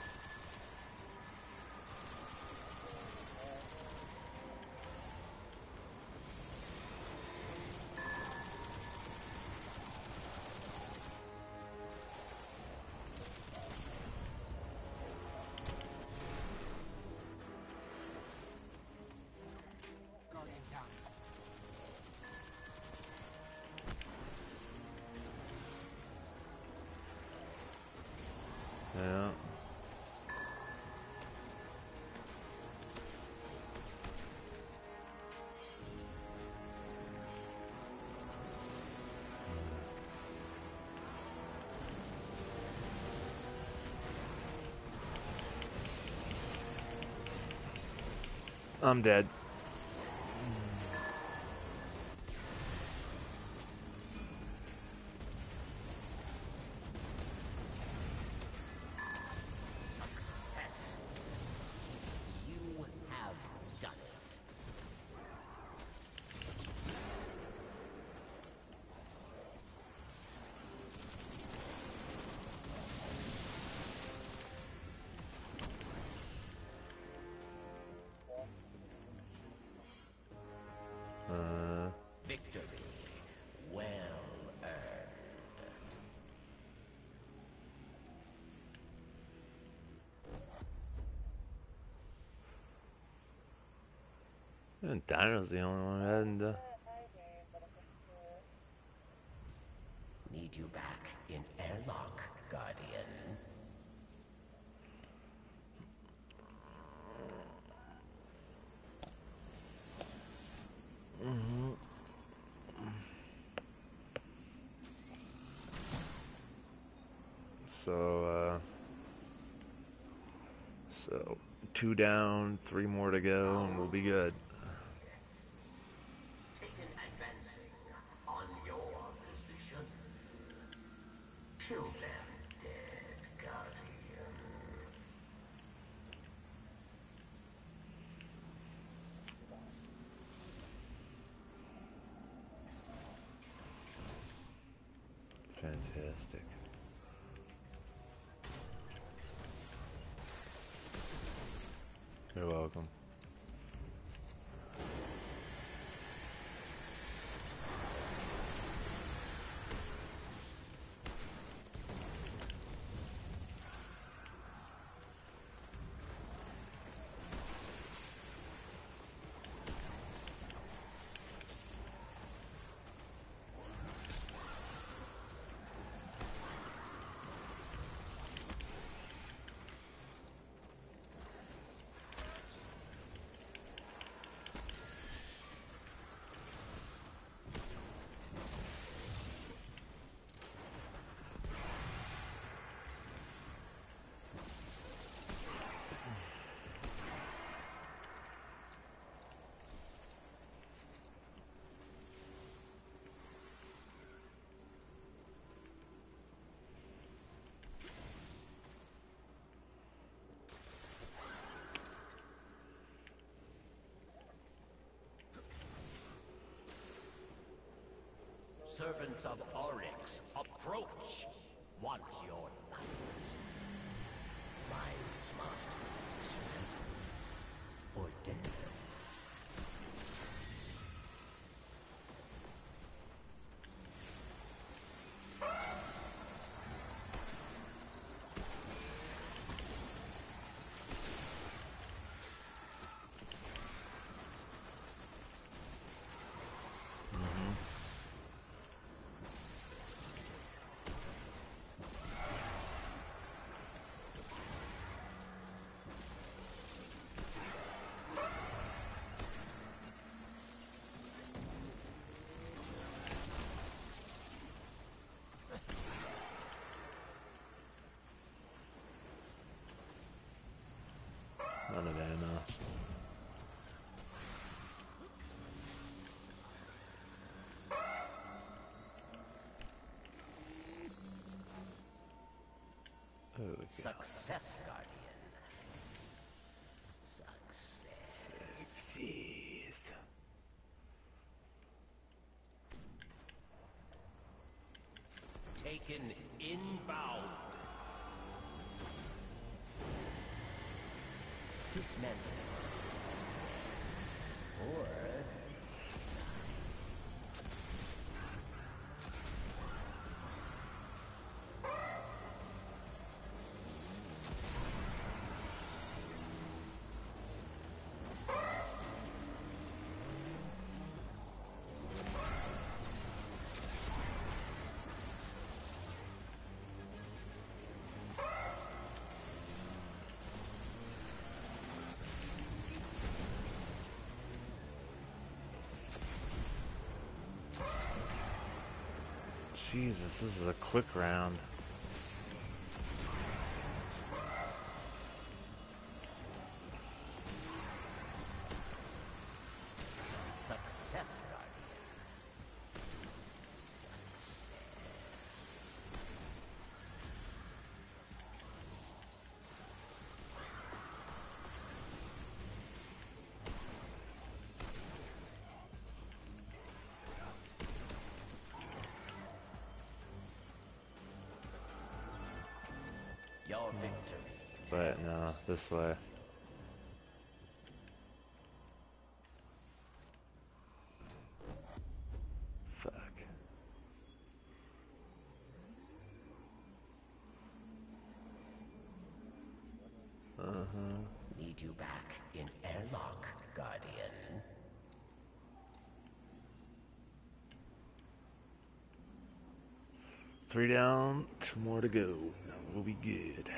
Guardian down. I'm dead. Success. You have done it. Uh, Victory. Well earned. and Dino's the only one who hadn't. Uh, Need you back in airlock, Guardian. so, uh, so two down, three more to go, and we'll be good. Taken advancing on your position. Kill them dead, Guardian. Fantastic. You're welcome. Servants of Oryx, approach! Want your light? Minds must be spent or dead. None of ammo. Okay. Success, Guardian. Success. Sixties. Taken inbound. Dismantle. Or Jesus, this is a quick round. But no, this way. Fuck. Uh-huh. Need you back in airlock, Guardian. Three down, two more to go. Now we'll be good.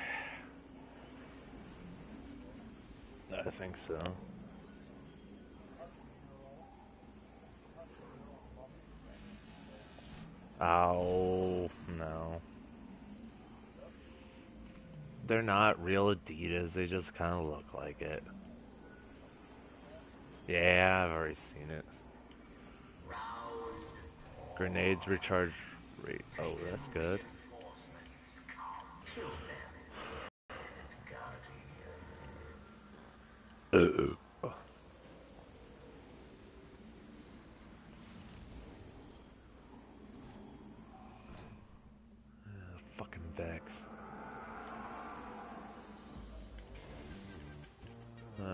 I think so. Oh, no. They're not real Adidas, they just kind of look like it. Yeah, I've already seen it. Grenades recharge rate. Oh, that's good. Uh-oh. Fucking Vex. Uh,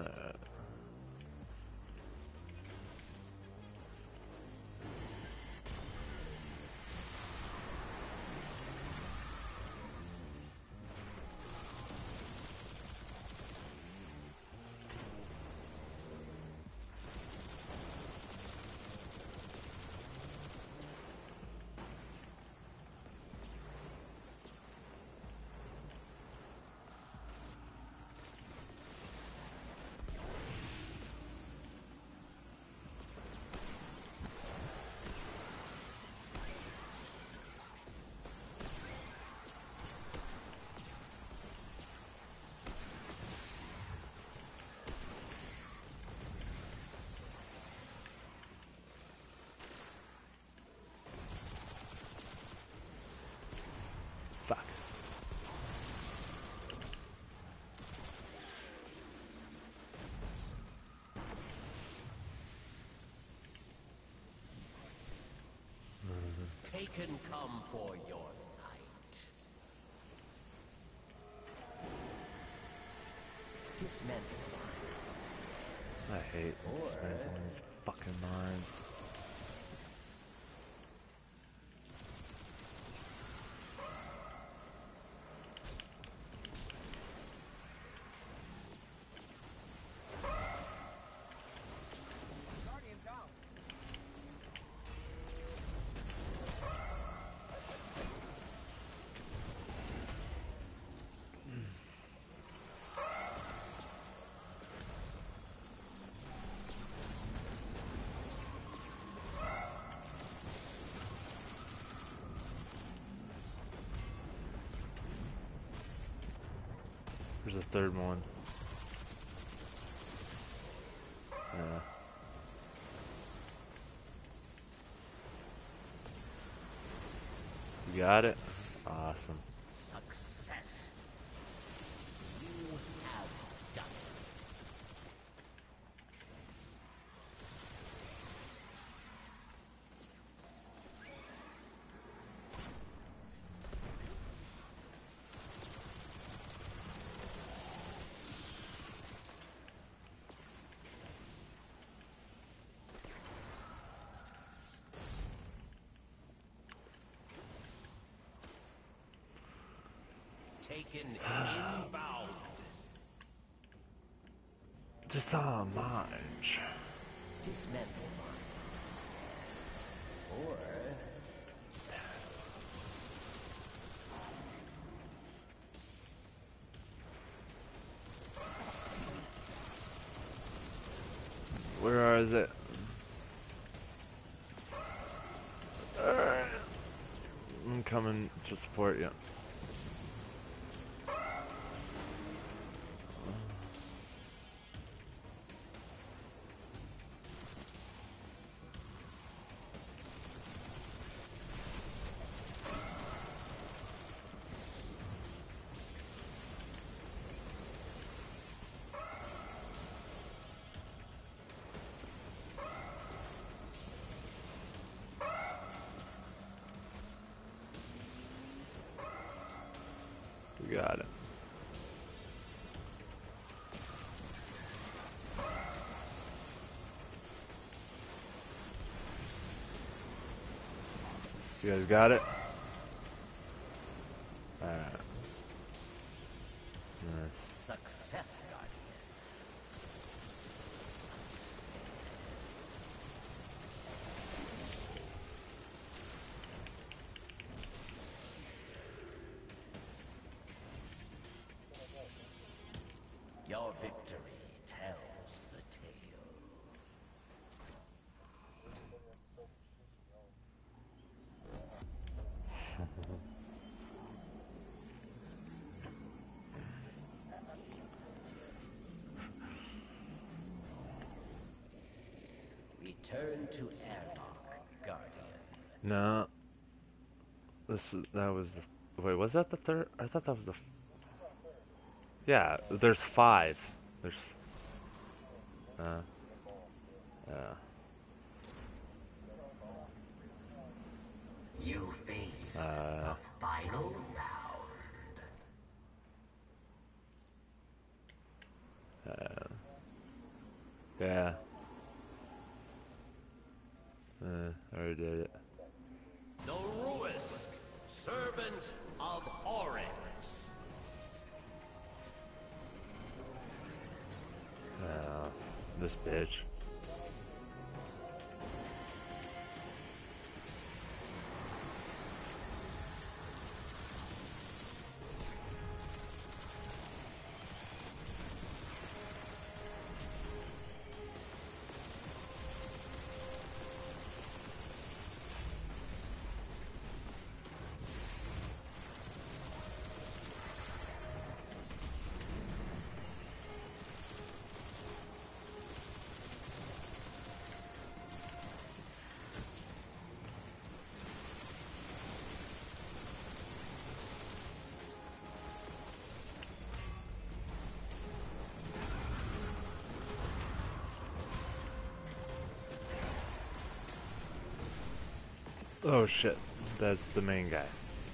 Fuck. Taken come for your night. Dismantle mines. I hate dismantling these fucking mines. There's a third one. Yeah. You got it? Awesome. Success. You have done it. Taken inbound. Disarm mine. Dismantle mines. Or Where is it? Alright. I'm coming to support you. We got it. You guys got it? Alright. Nice. Success, Guardian. Your victory tells the tale. Return to airlock, Guardian. No. This is, that was the, wait, was that the third? I thought that was the, f- yeah, there's five. There's, uh, yeah. You face Uh, the final round. uh, yeah. Uh, I already did it. The Ruisk, servant of Oryx. Uh, this bitch. Oh shit, that's the main guy.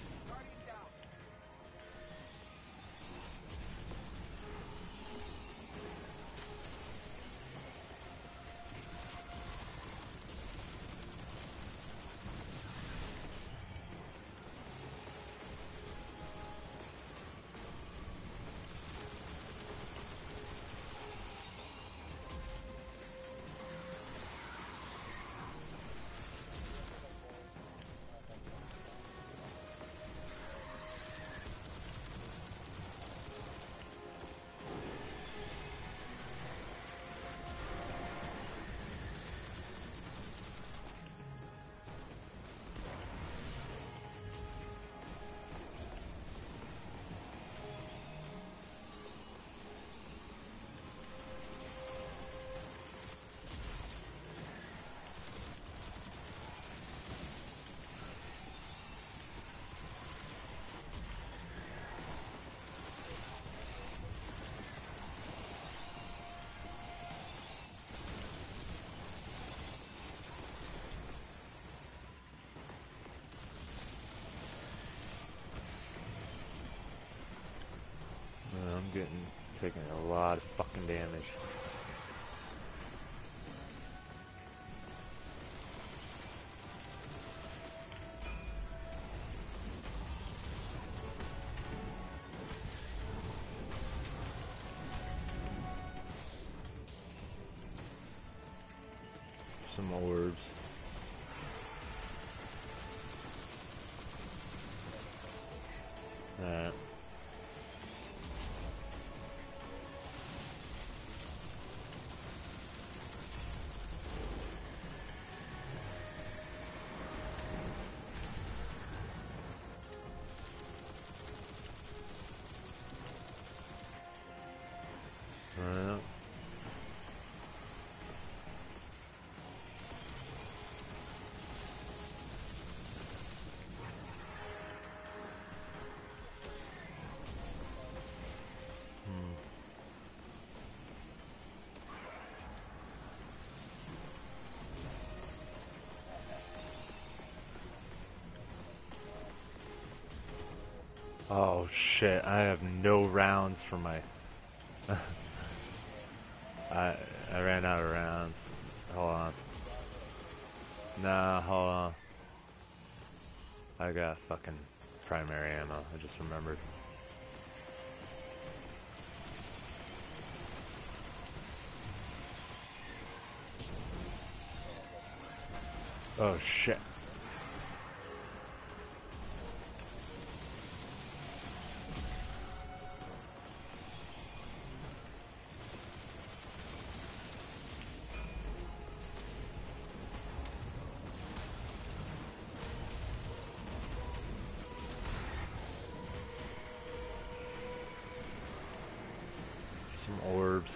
Uh, I'm getting, taking a lot of fucking damage. Some orbs. Alright. Alright. Oh shit, I have no rounds for my... I I ran out of rounds. Hold on. Nah, hold on. I got fucking primary ammo. I just remembered. Oh shit. Some orbs.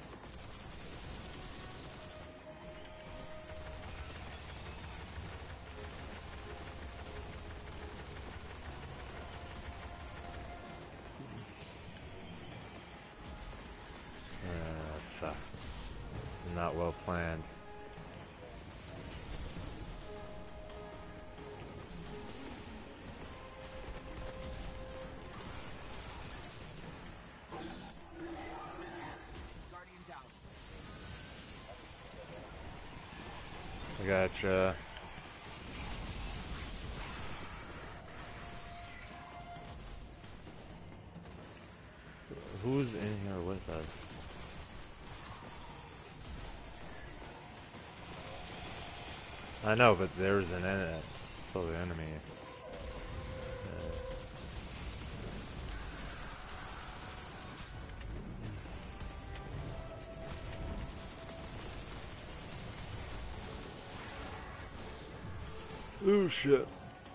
Ah, fuck. This is not well planned. I gotcha. Who's in here with us? I know, but there's an enemy. Still the enemy. Uh, oh shit.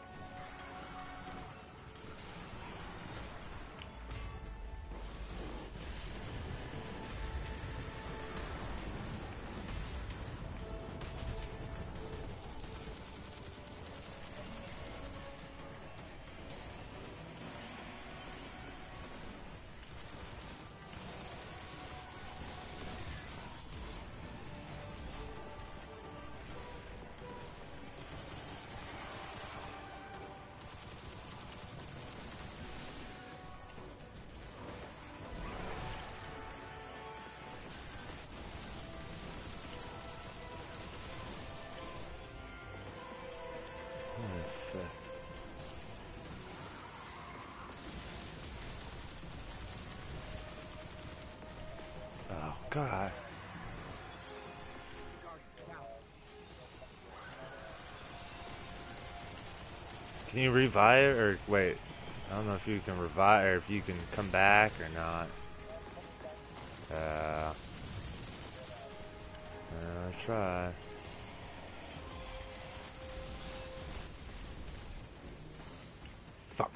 Oh god. Can you revive or wait? I don't know if you can revive or if you can come back or not. Uh, uh try. Fuck.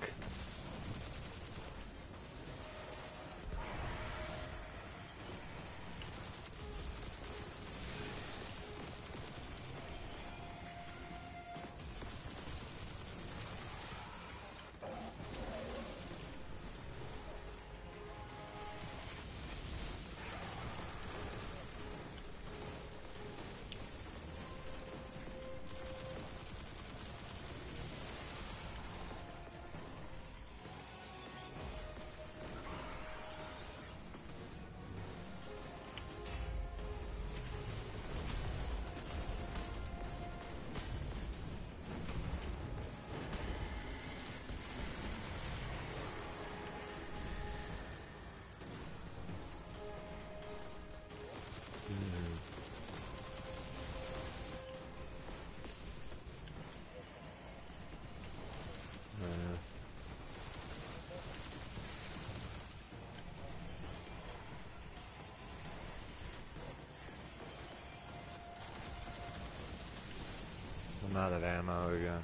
I'm out of ammo again.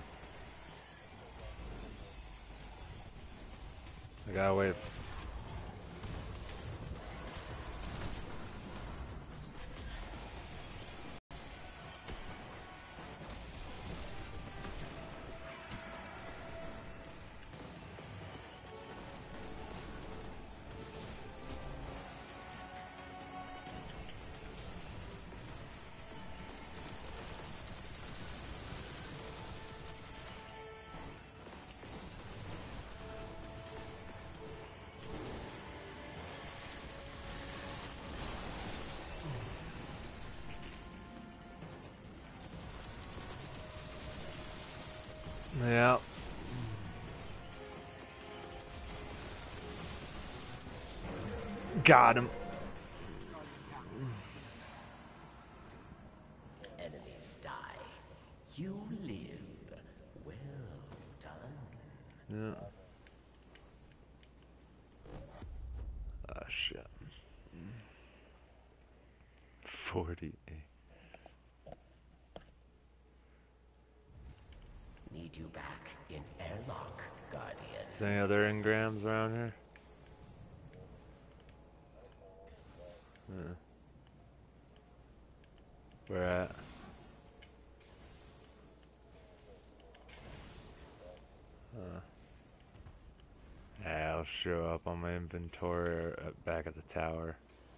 I gotta wait. Yeah. Got him. Enemies die. You live. Well done. Yeah. Ah, shit. forty-eight. Need you back in airlock, Guardian. Is there any other engrams around here? Yeah. Where at? Uh, yeah, I'll show up on my inventory or at back at the tower.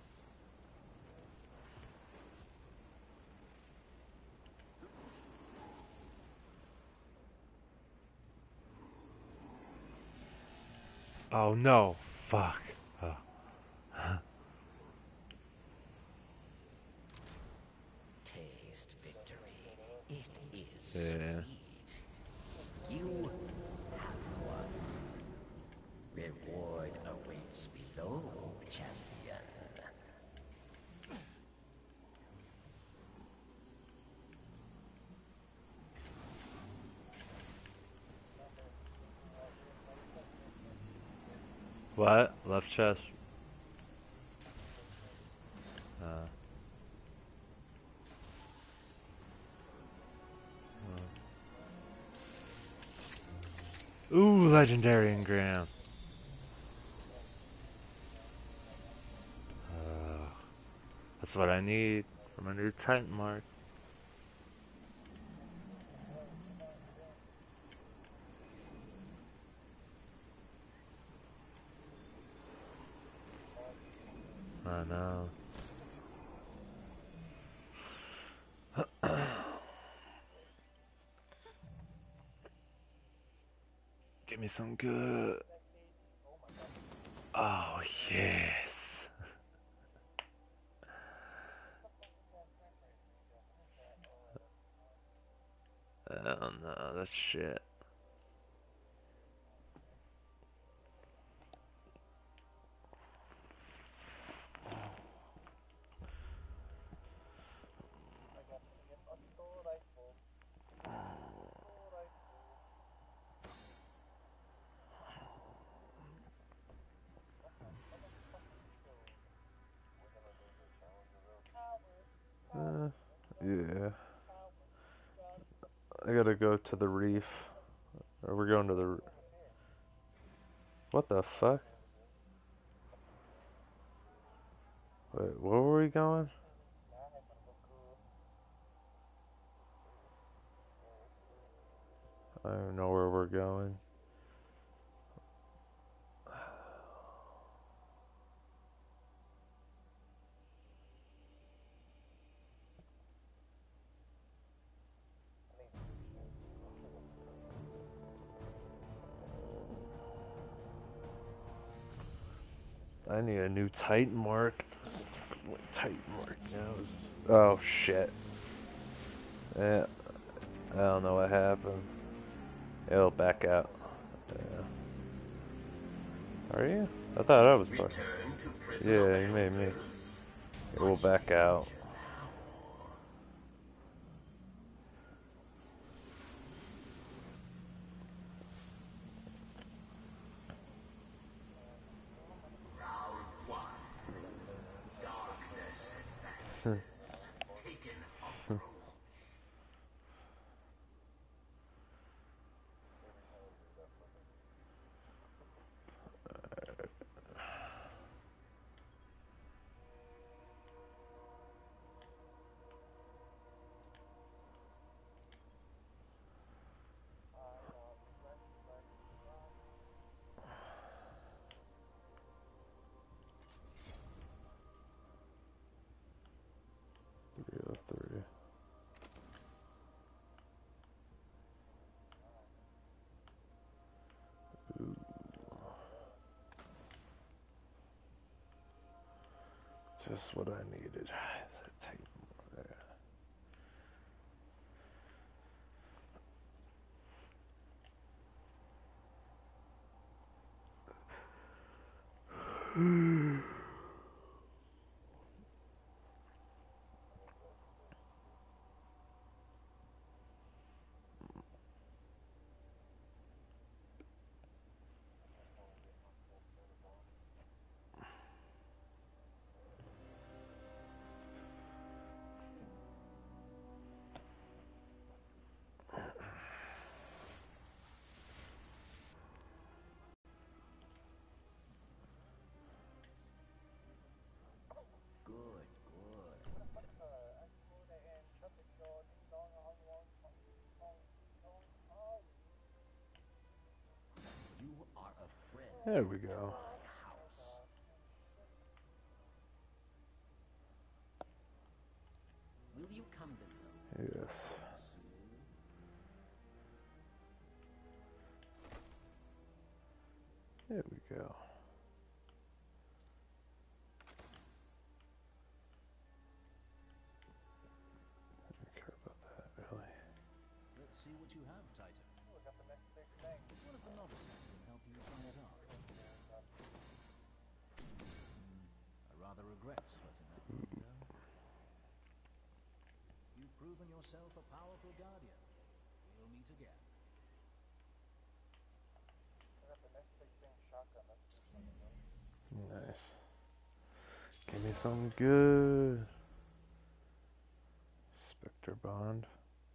Oh no! Fuck. Oh. Taste victory. It is Yeah. sweet. You have won. Reward awaits below, champion. What? Left chest. Uh. uh. Ooh, legendary engram. Uh, that's what I need for my new Titan mark. I know. Give me some good. Oh, yes. Oh no, that's shit. Uh, yeah. I gotta go to the reef. Or we're going to the... What the fuck? Wait, where were we going? I don't even know where we're going. I need a new Titan mark. What Titan mark now? Oh shit. Yeah. I don't know what happened. It'll back out. Yeah. Are you? I thought I was part. Yeah, you made me. It will back out. three oh three. Ooh. Just what I needed. Is that tape more there? There we go. Will you come below? Yes. There we go. I don't care about that, really. Let's see what you have, Titan. We got the next big thing. One of the novices can help you try it out. I rather regret letting that one go. You've proven yourself a powerful guardian. We'll meet again. We got the next big thing shotgun. That's pretty funny, though. Nice. Give me some good. Spectre Bond.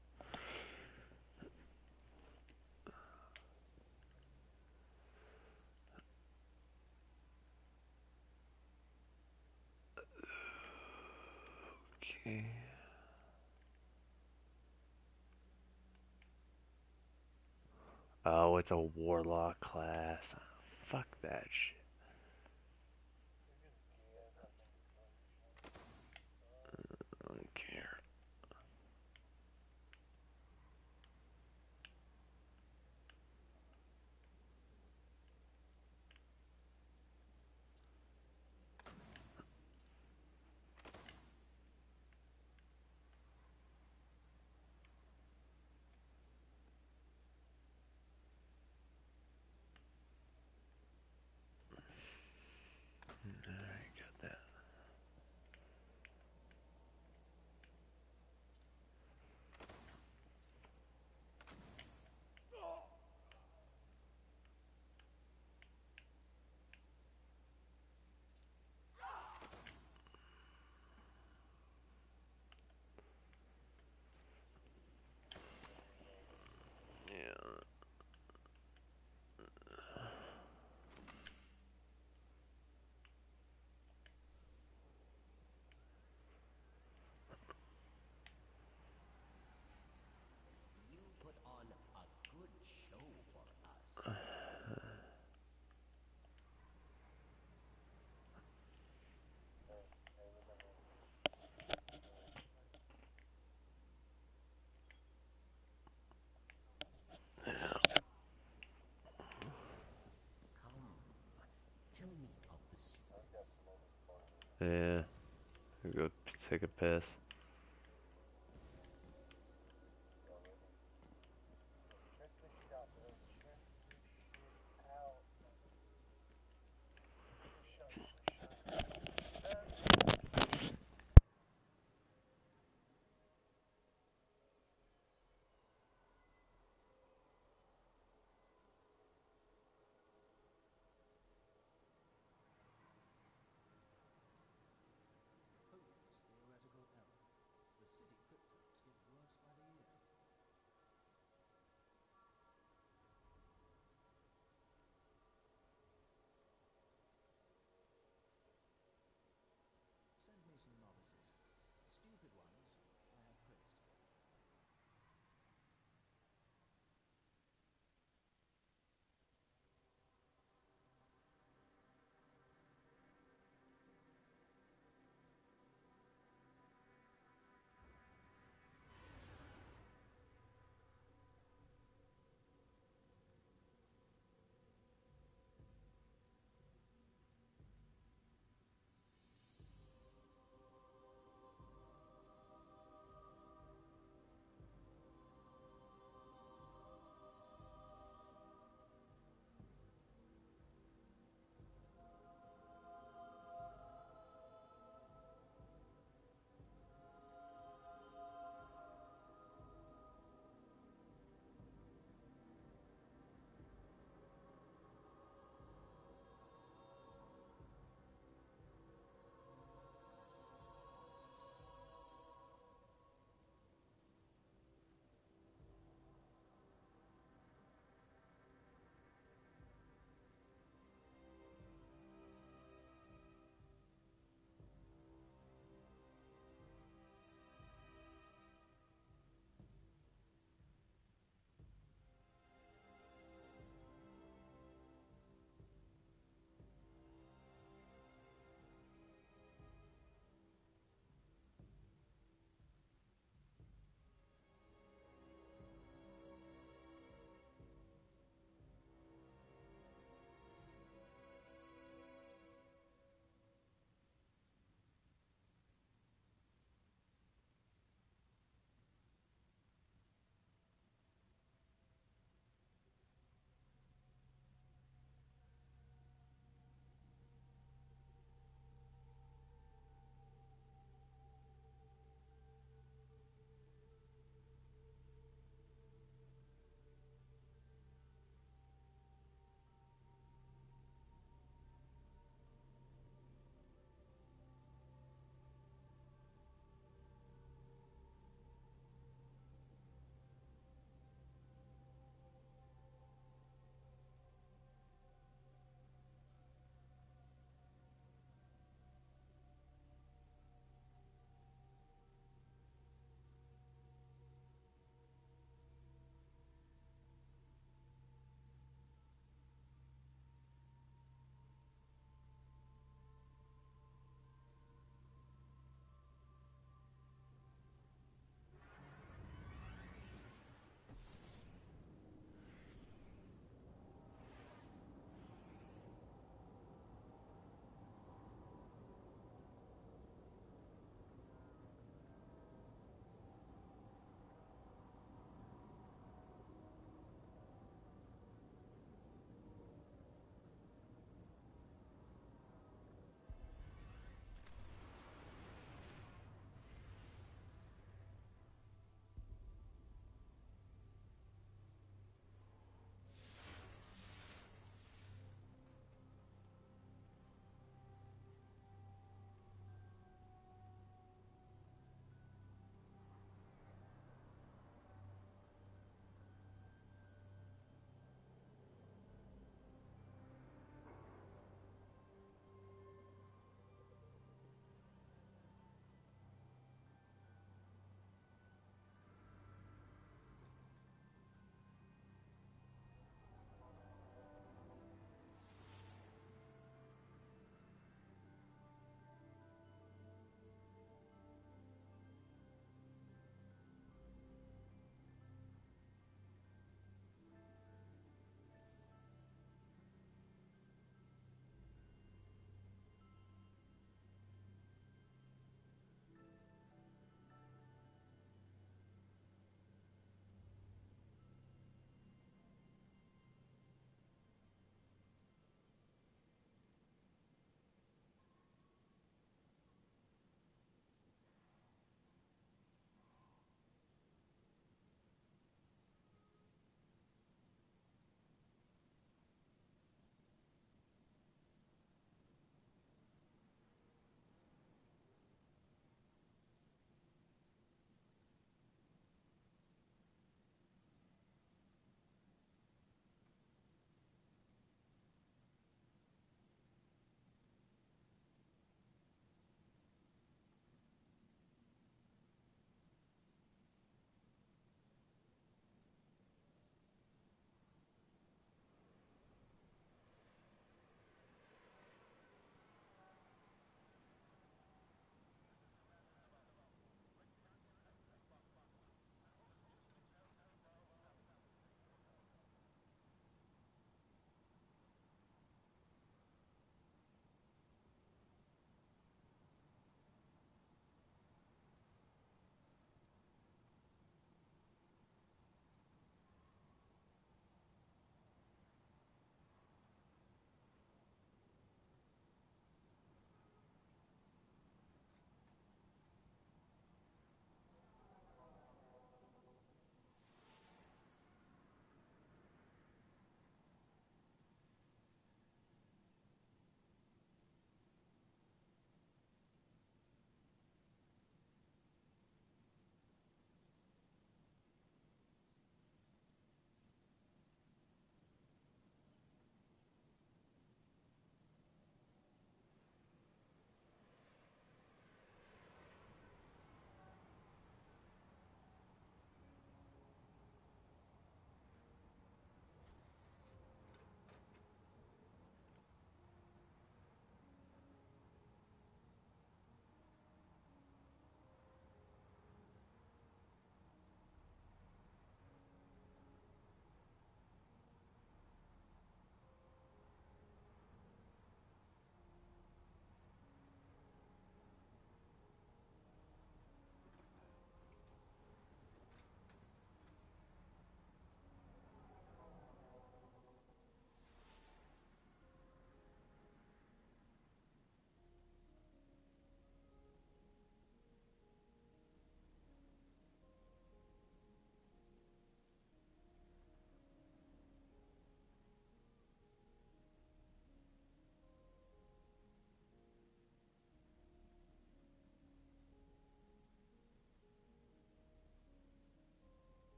Okay. Oh, it's a warlock class. Fuck that shit. I don't care. Alright, got that. Yeah. You put on a good show for us. Come, tell me of the secrets. Yeah. Go take a piss. Check this shit out, bro. Check this shit out. Let me show you. Let me show you. Poland's theoretical error.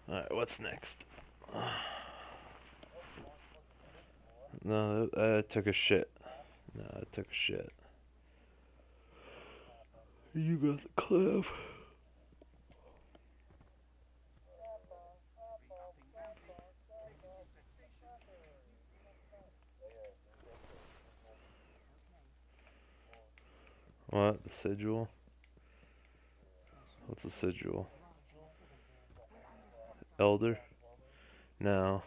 Alright, what's next? No, I took a shit. No, I took a shit. You got the clip. What? The sigil? What's a sigil? Elder? No.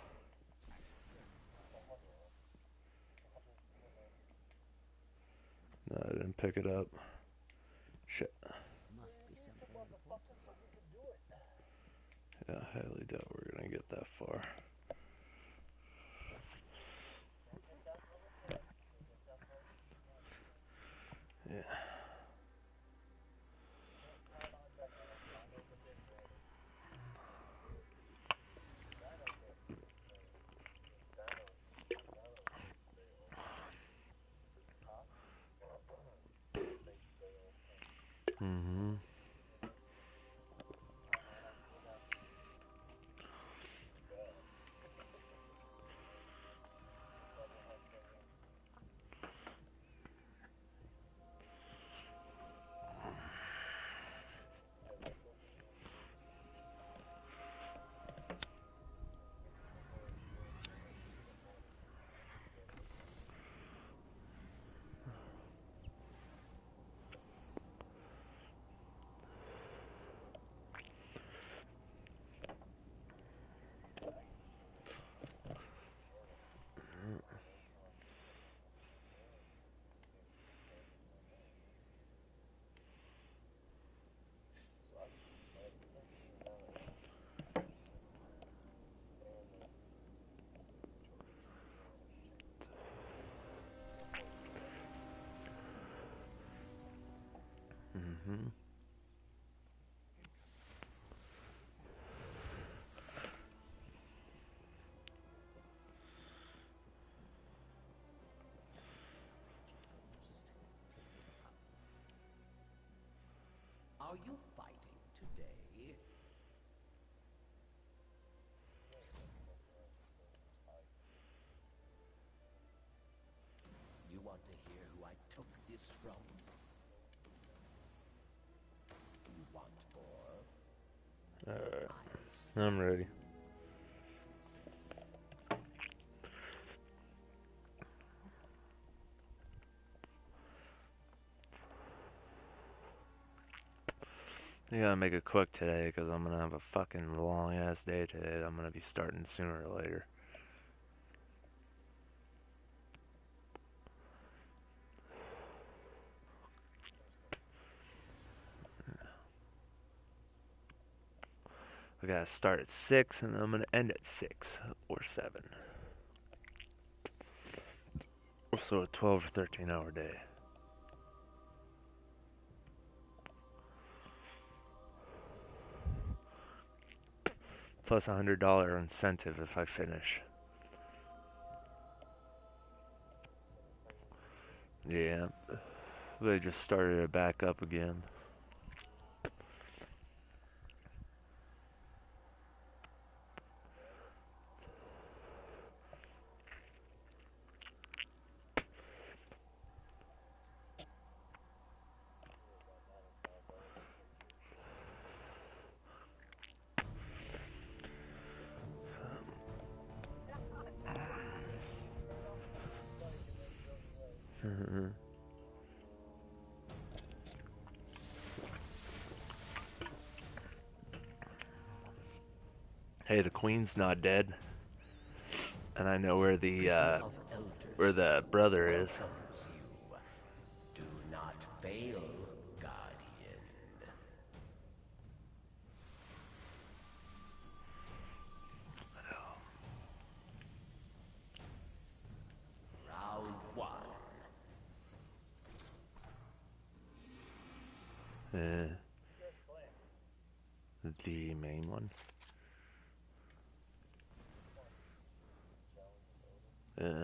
No, I didn't pick it up. Shit. Must be something important. Yeah, I highly doubt we're gonna get that far. Yeah. Mm-hmm. Mm-hmm. Are you fighting today? You want to hear who I took this from? You want more? Alright. I'll I'm ready. I gotta make it quick today because I'm gonna have a fucking long ass day today. I'm gonna be starting sooner or later. I gotta start at six and I'm gonna end at six or seven. So a twelve or thirteen hour day. Plus a hundred dollar incentive if I finish. Yeah, they just started it back up again. Hey, the queen's not dead, and I know where the uh, where the brother is. Do not fail, Guardian. Round one. Uh, the main one. Uh.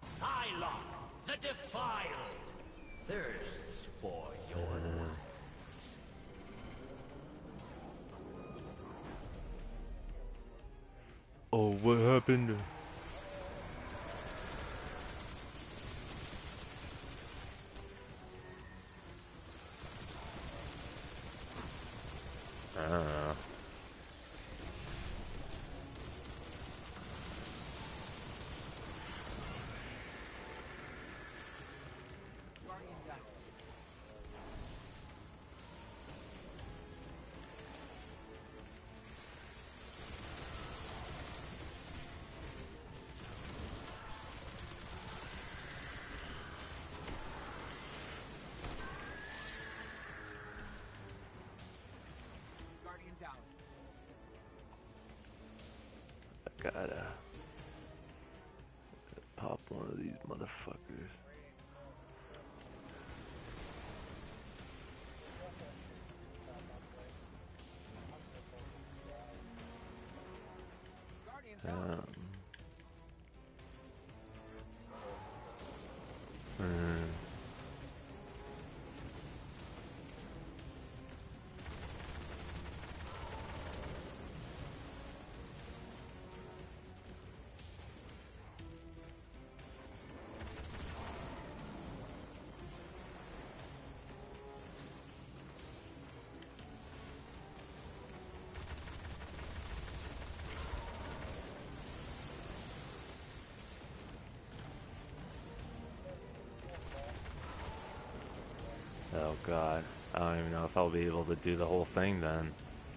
Psylocke, the Defiled, thirsts for your life. Oh, what happened? I don't know. I gotta pop one of these motherfuckers. Um, mm. Oh god, I don't even know if I'll be able to do the whole thing then.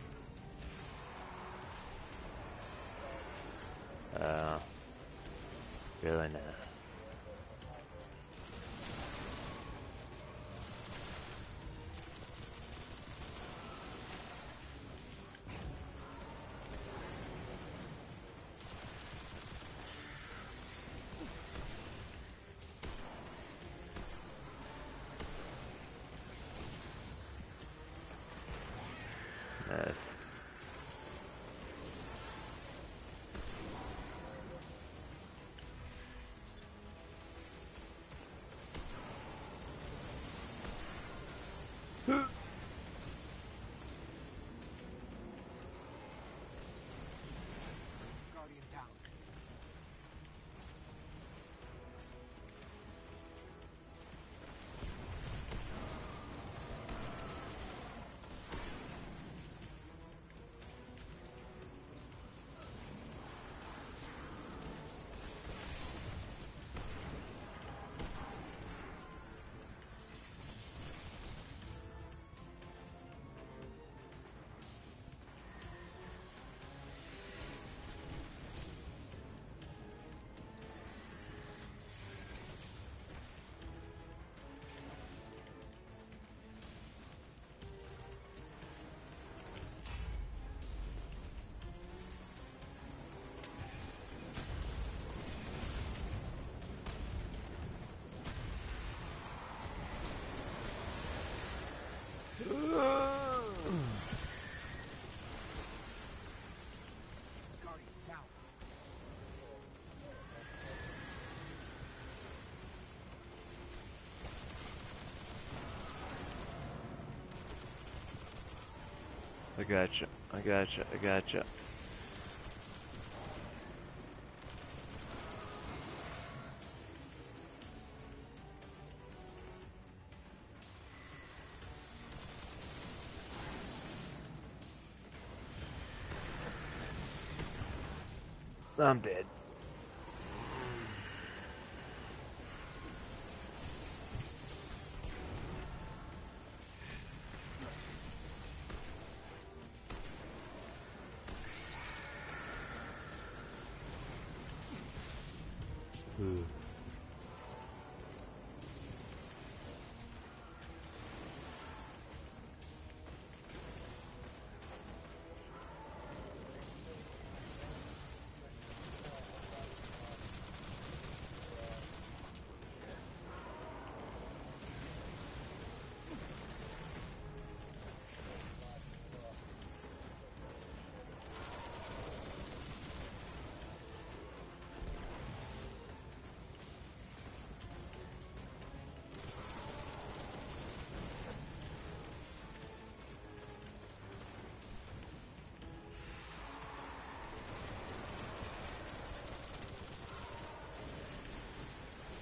Uh, really not. Yes. I gotcha, I gotcha, I gotcha. I'm dead. Ooh.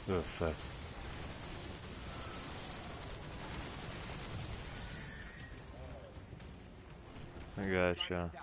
Oh, fuck. I gotcha.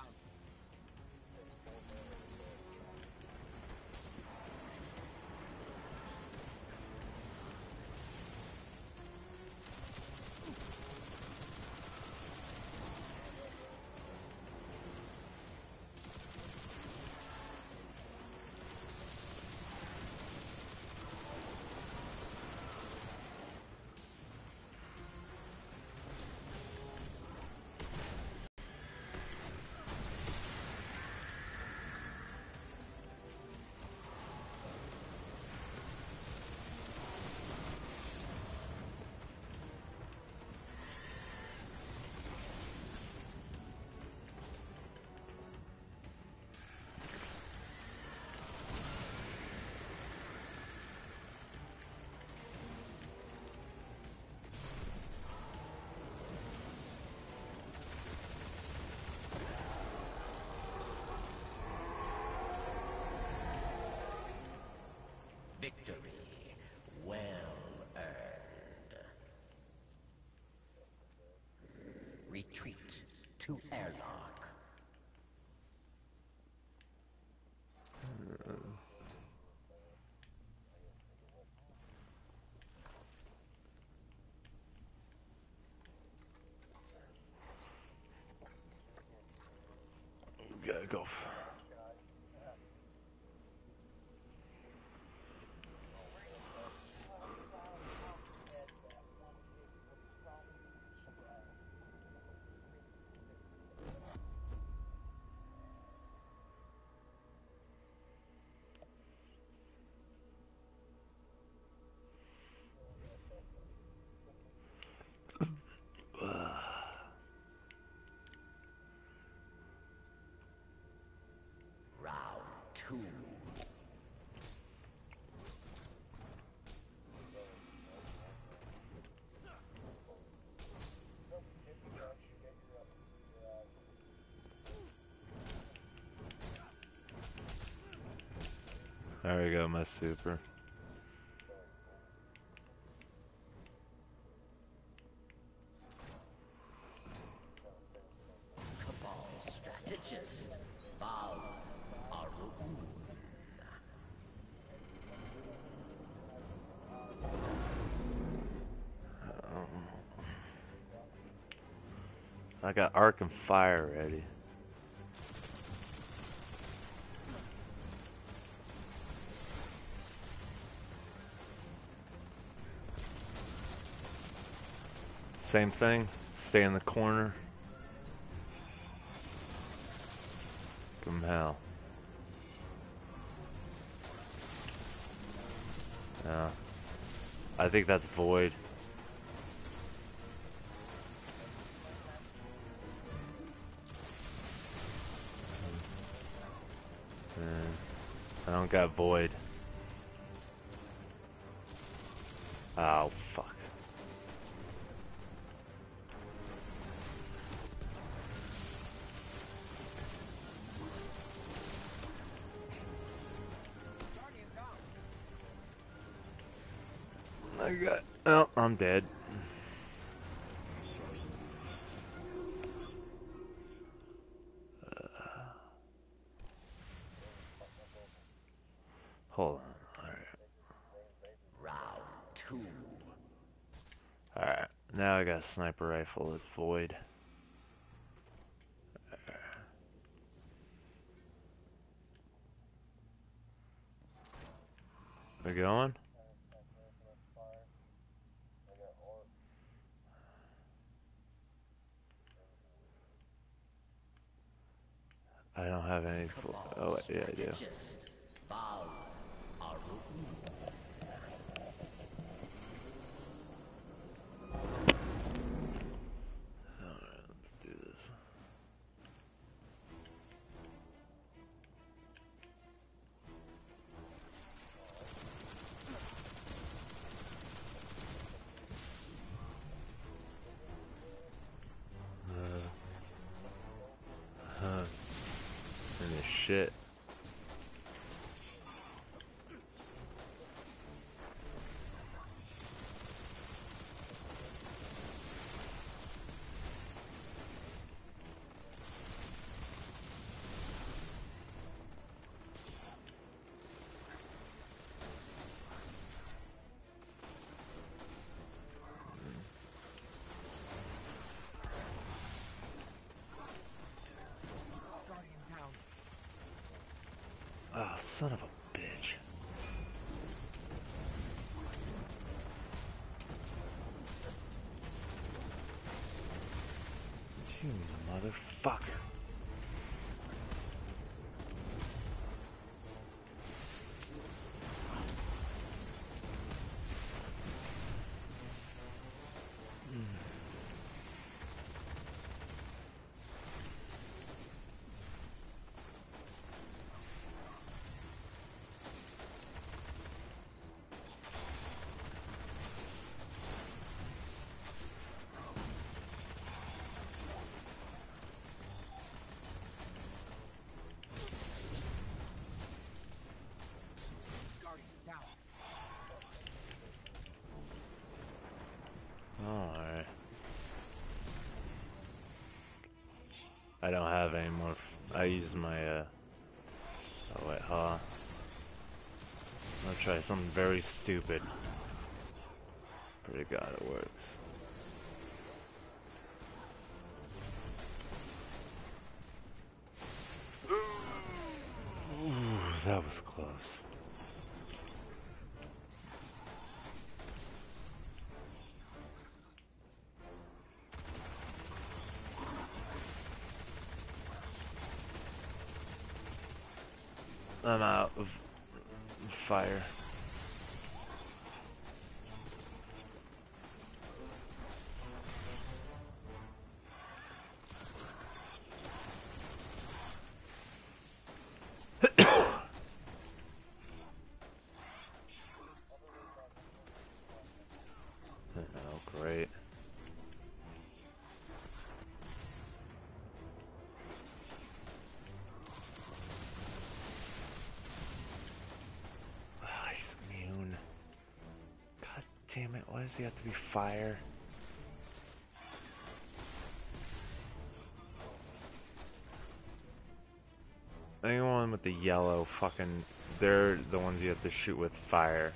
Victory well earned. Retreat to airlock. Gotta go. f- Round two. There we go, my super. Cabal strategist. Val Arun. I got Arc and Fire ready. Same thing. Stay in the corner. Give 'em hell. Yeah. I think that's Void. I don't got Void. Oh, fuck. I got... Oh, I'm dead. Hold on. Alright. Round two. Alright. Now I got a sniper rifle as Void. We're going? I don't have any... Full, oh, wait, yeah, I do. Val Arun. Alright, let's do this. Uh, huh. And this shit. Son of a bitch. You motherfucker. Alright. I don't have any more. F I used my, uh. Oh, wait, huh? I'm gonna try something very stupid. Pretty God, it works. Ooh, that was close. I'm out of fire. Oh, great. Oh, he's immune. God damn it, why does he have to be fire? Anyone with the yellow fucking, they're the ones you have to shoot with fire.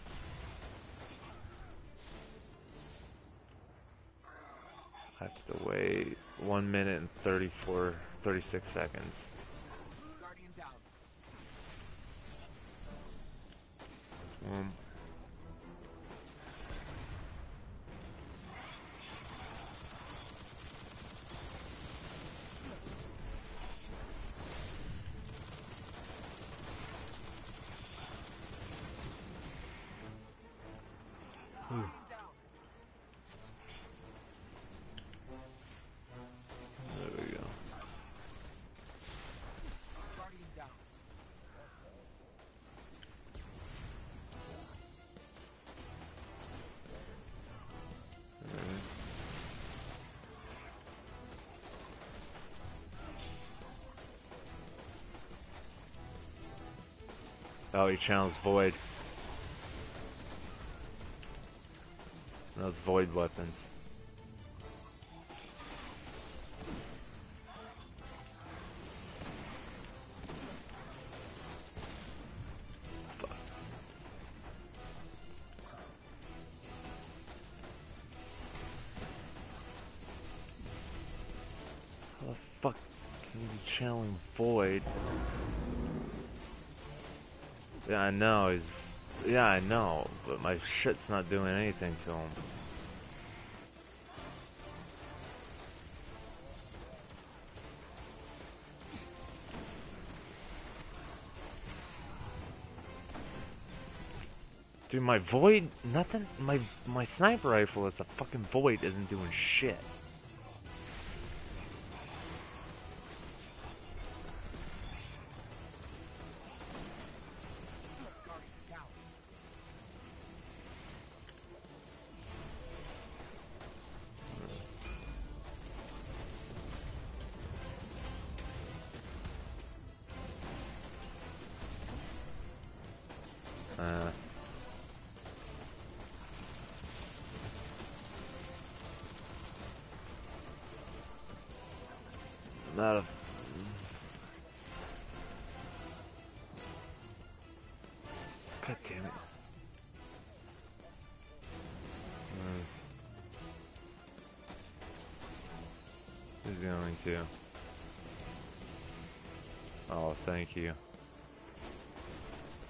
I have to wait one minute and thirty-four, thirty-six seconds. Guardian down. Um, Guardian down. there we go. Guardian down. Alright. Oh, he channels Void. Those Void weapons. Fuck. How the fuck can you be channeling Void? Yeah, I know, he's... Yeah, I know, but my shit's not doing anything to him. Dude, my Void... Nothing... My, my sniper rifle, it's a fucking Void, isn't doing shit. Guardian down. Uh... Not a... God damn it. Mm. Who's going to? Oh, thank you.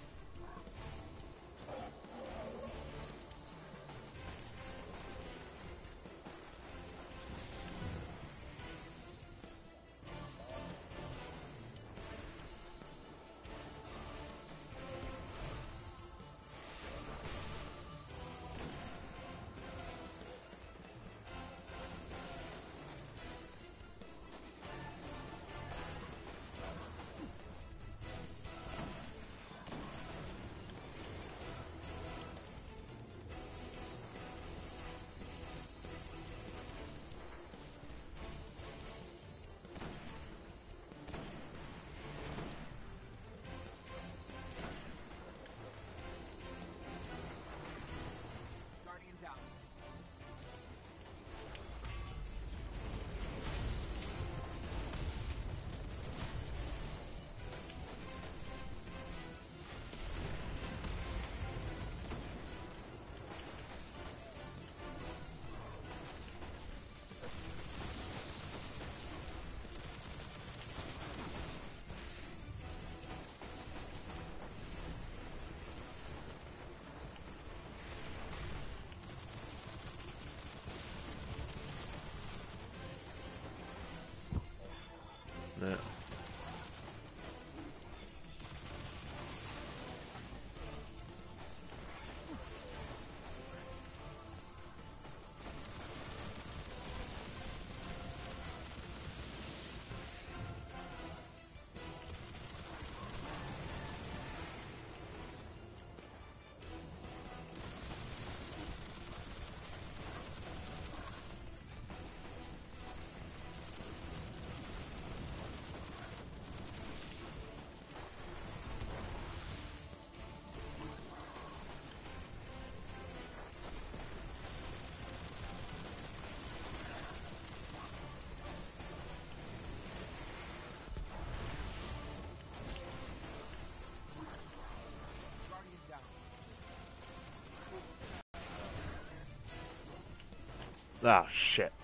Oh, shit.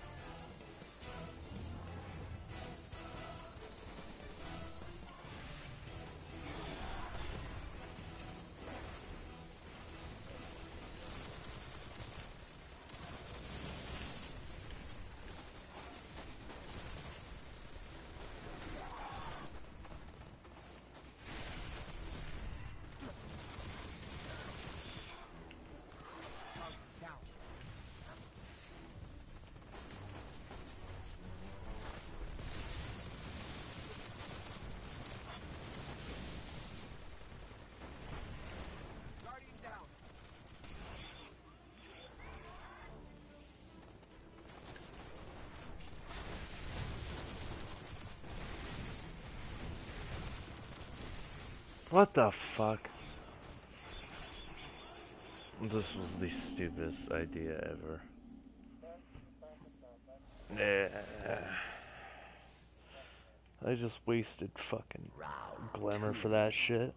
Down. Guardian down. What the fuck? This was the stupidest idea ever. Yeah. I just wasted fucking glamour for that shit.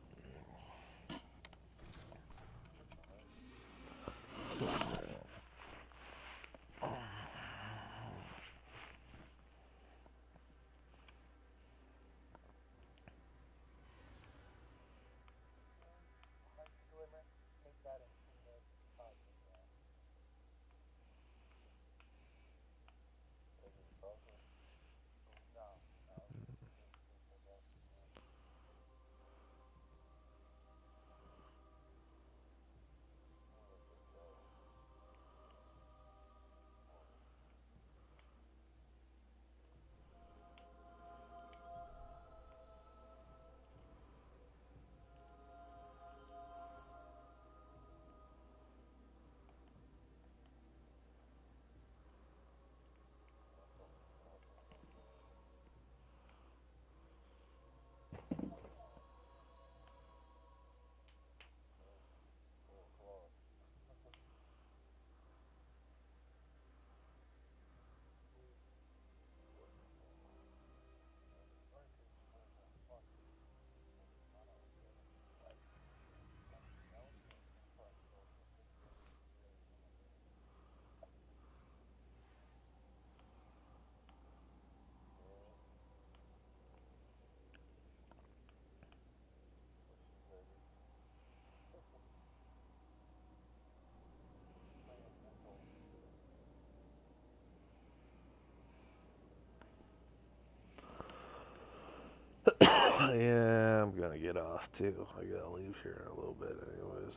Yeah, I'm gonna get off too. I gotta leave here in a little bit anyways.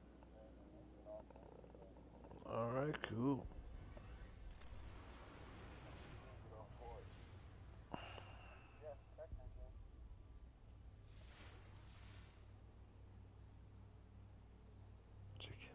Alright, cool. Chicken.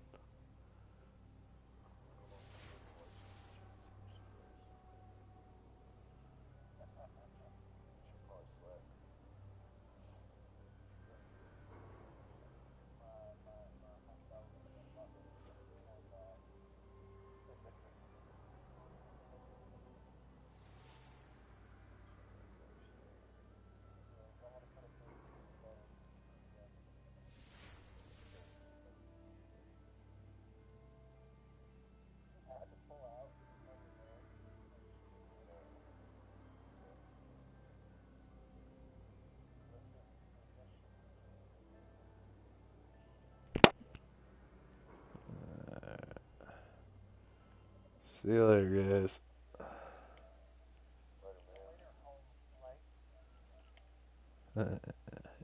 See you later, guys.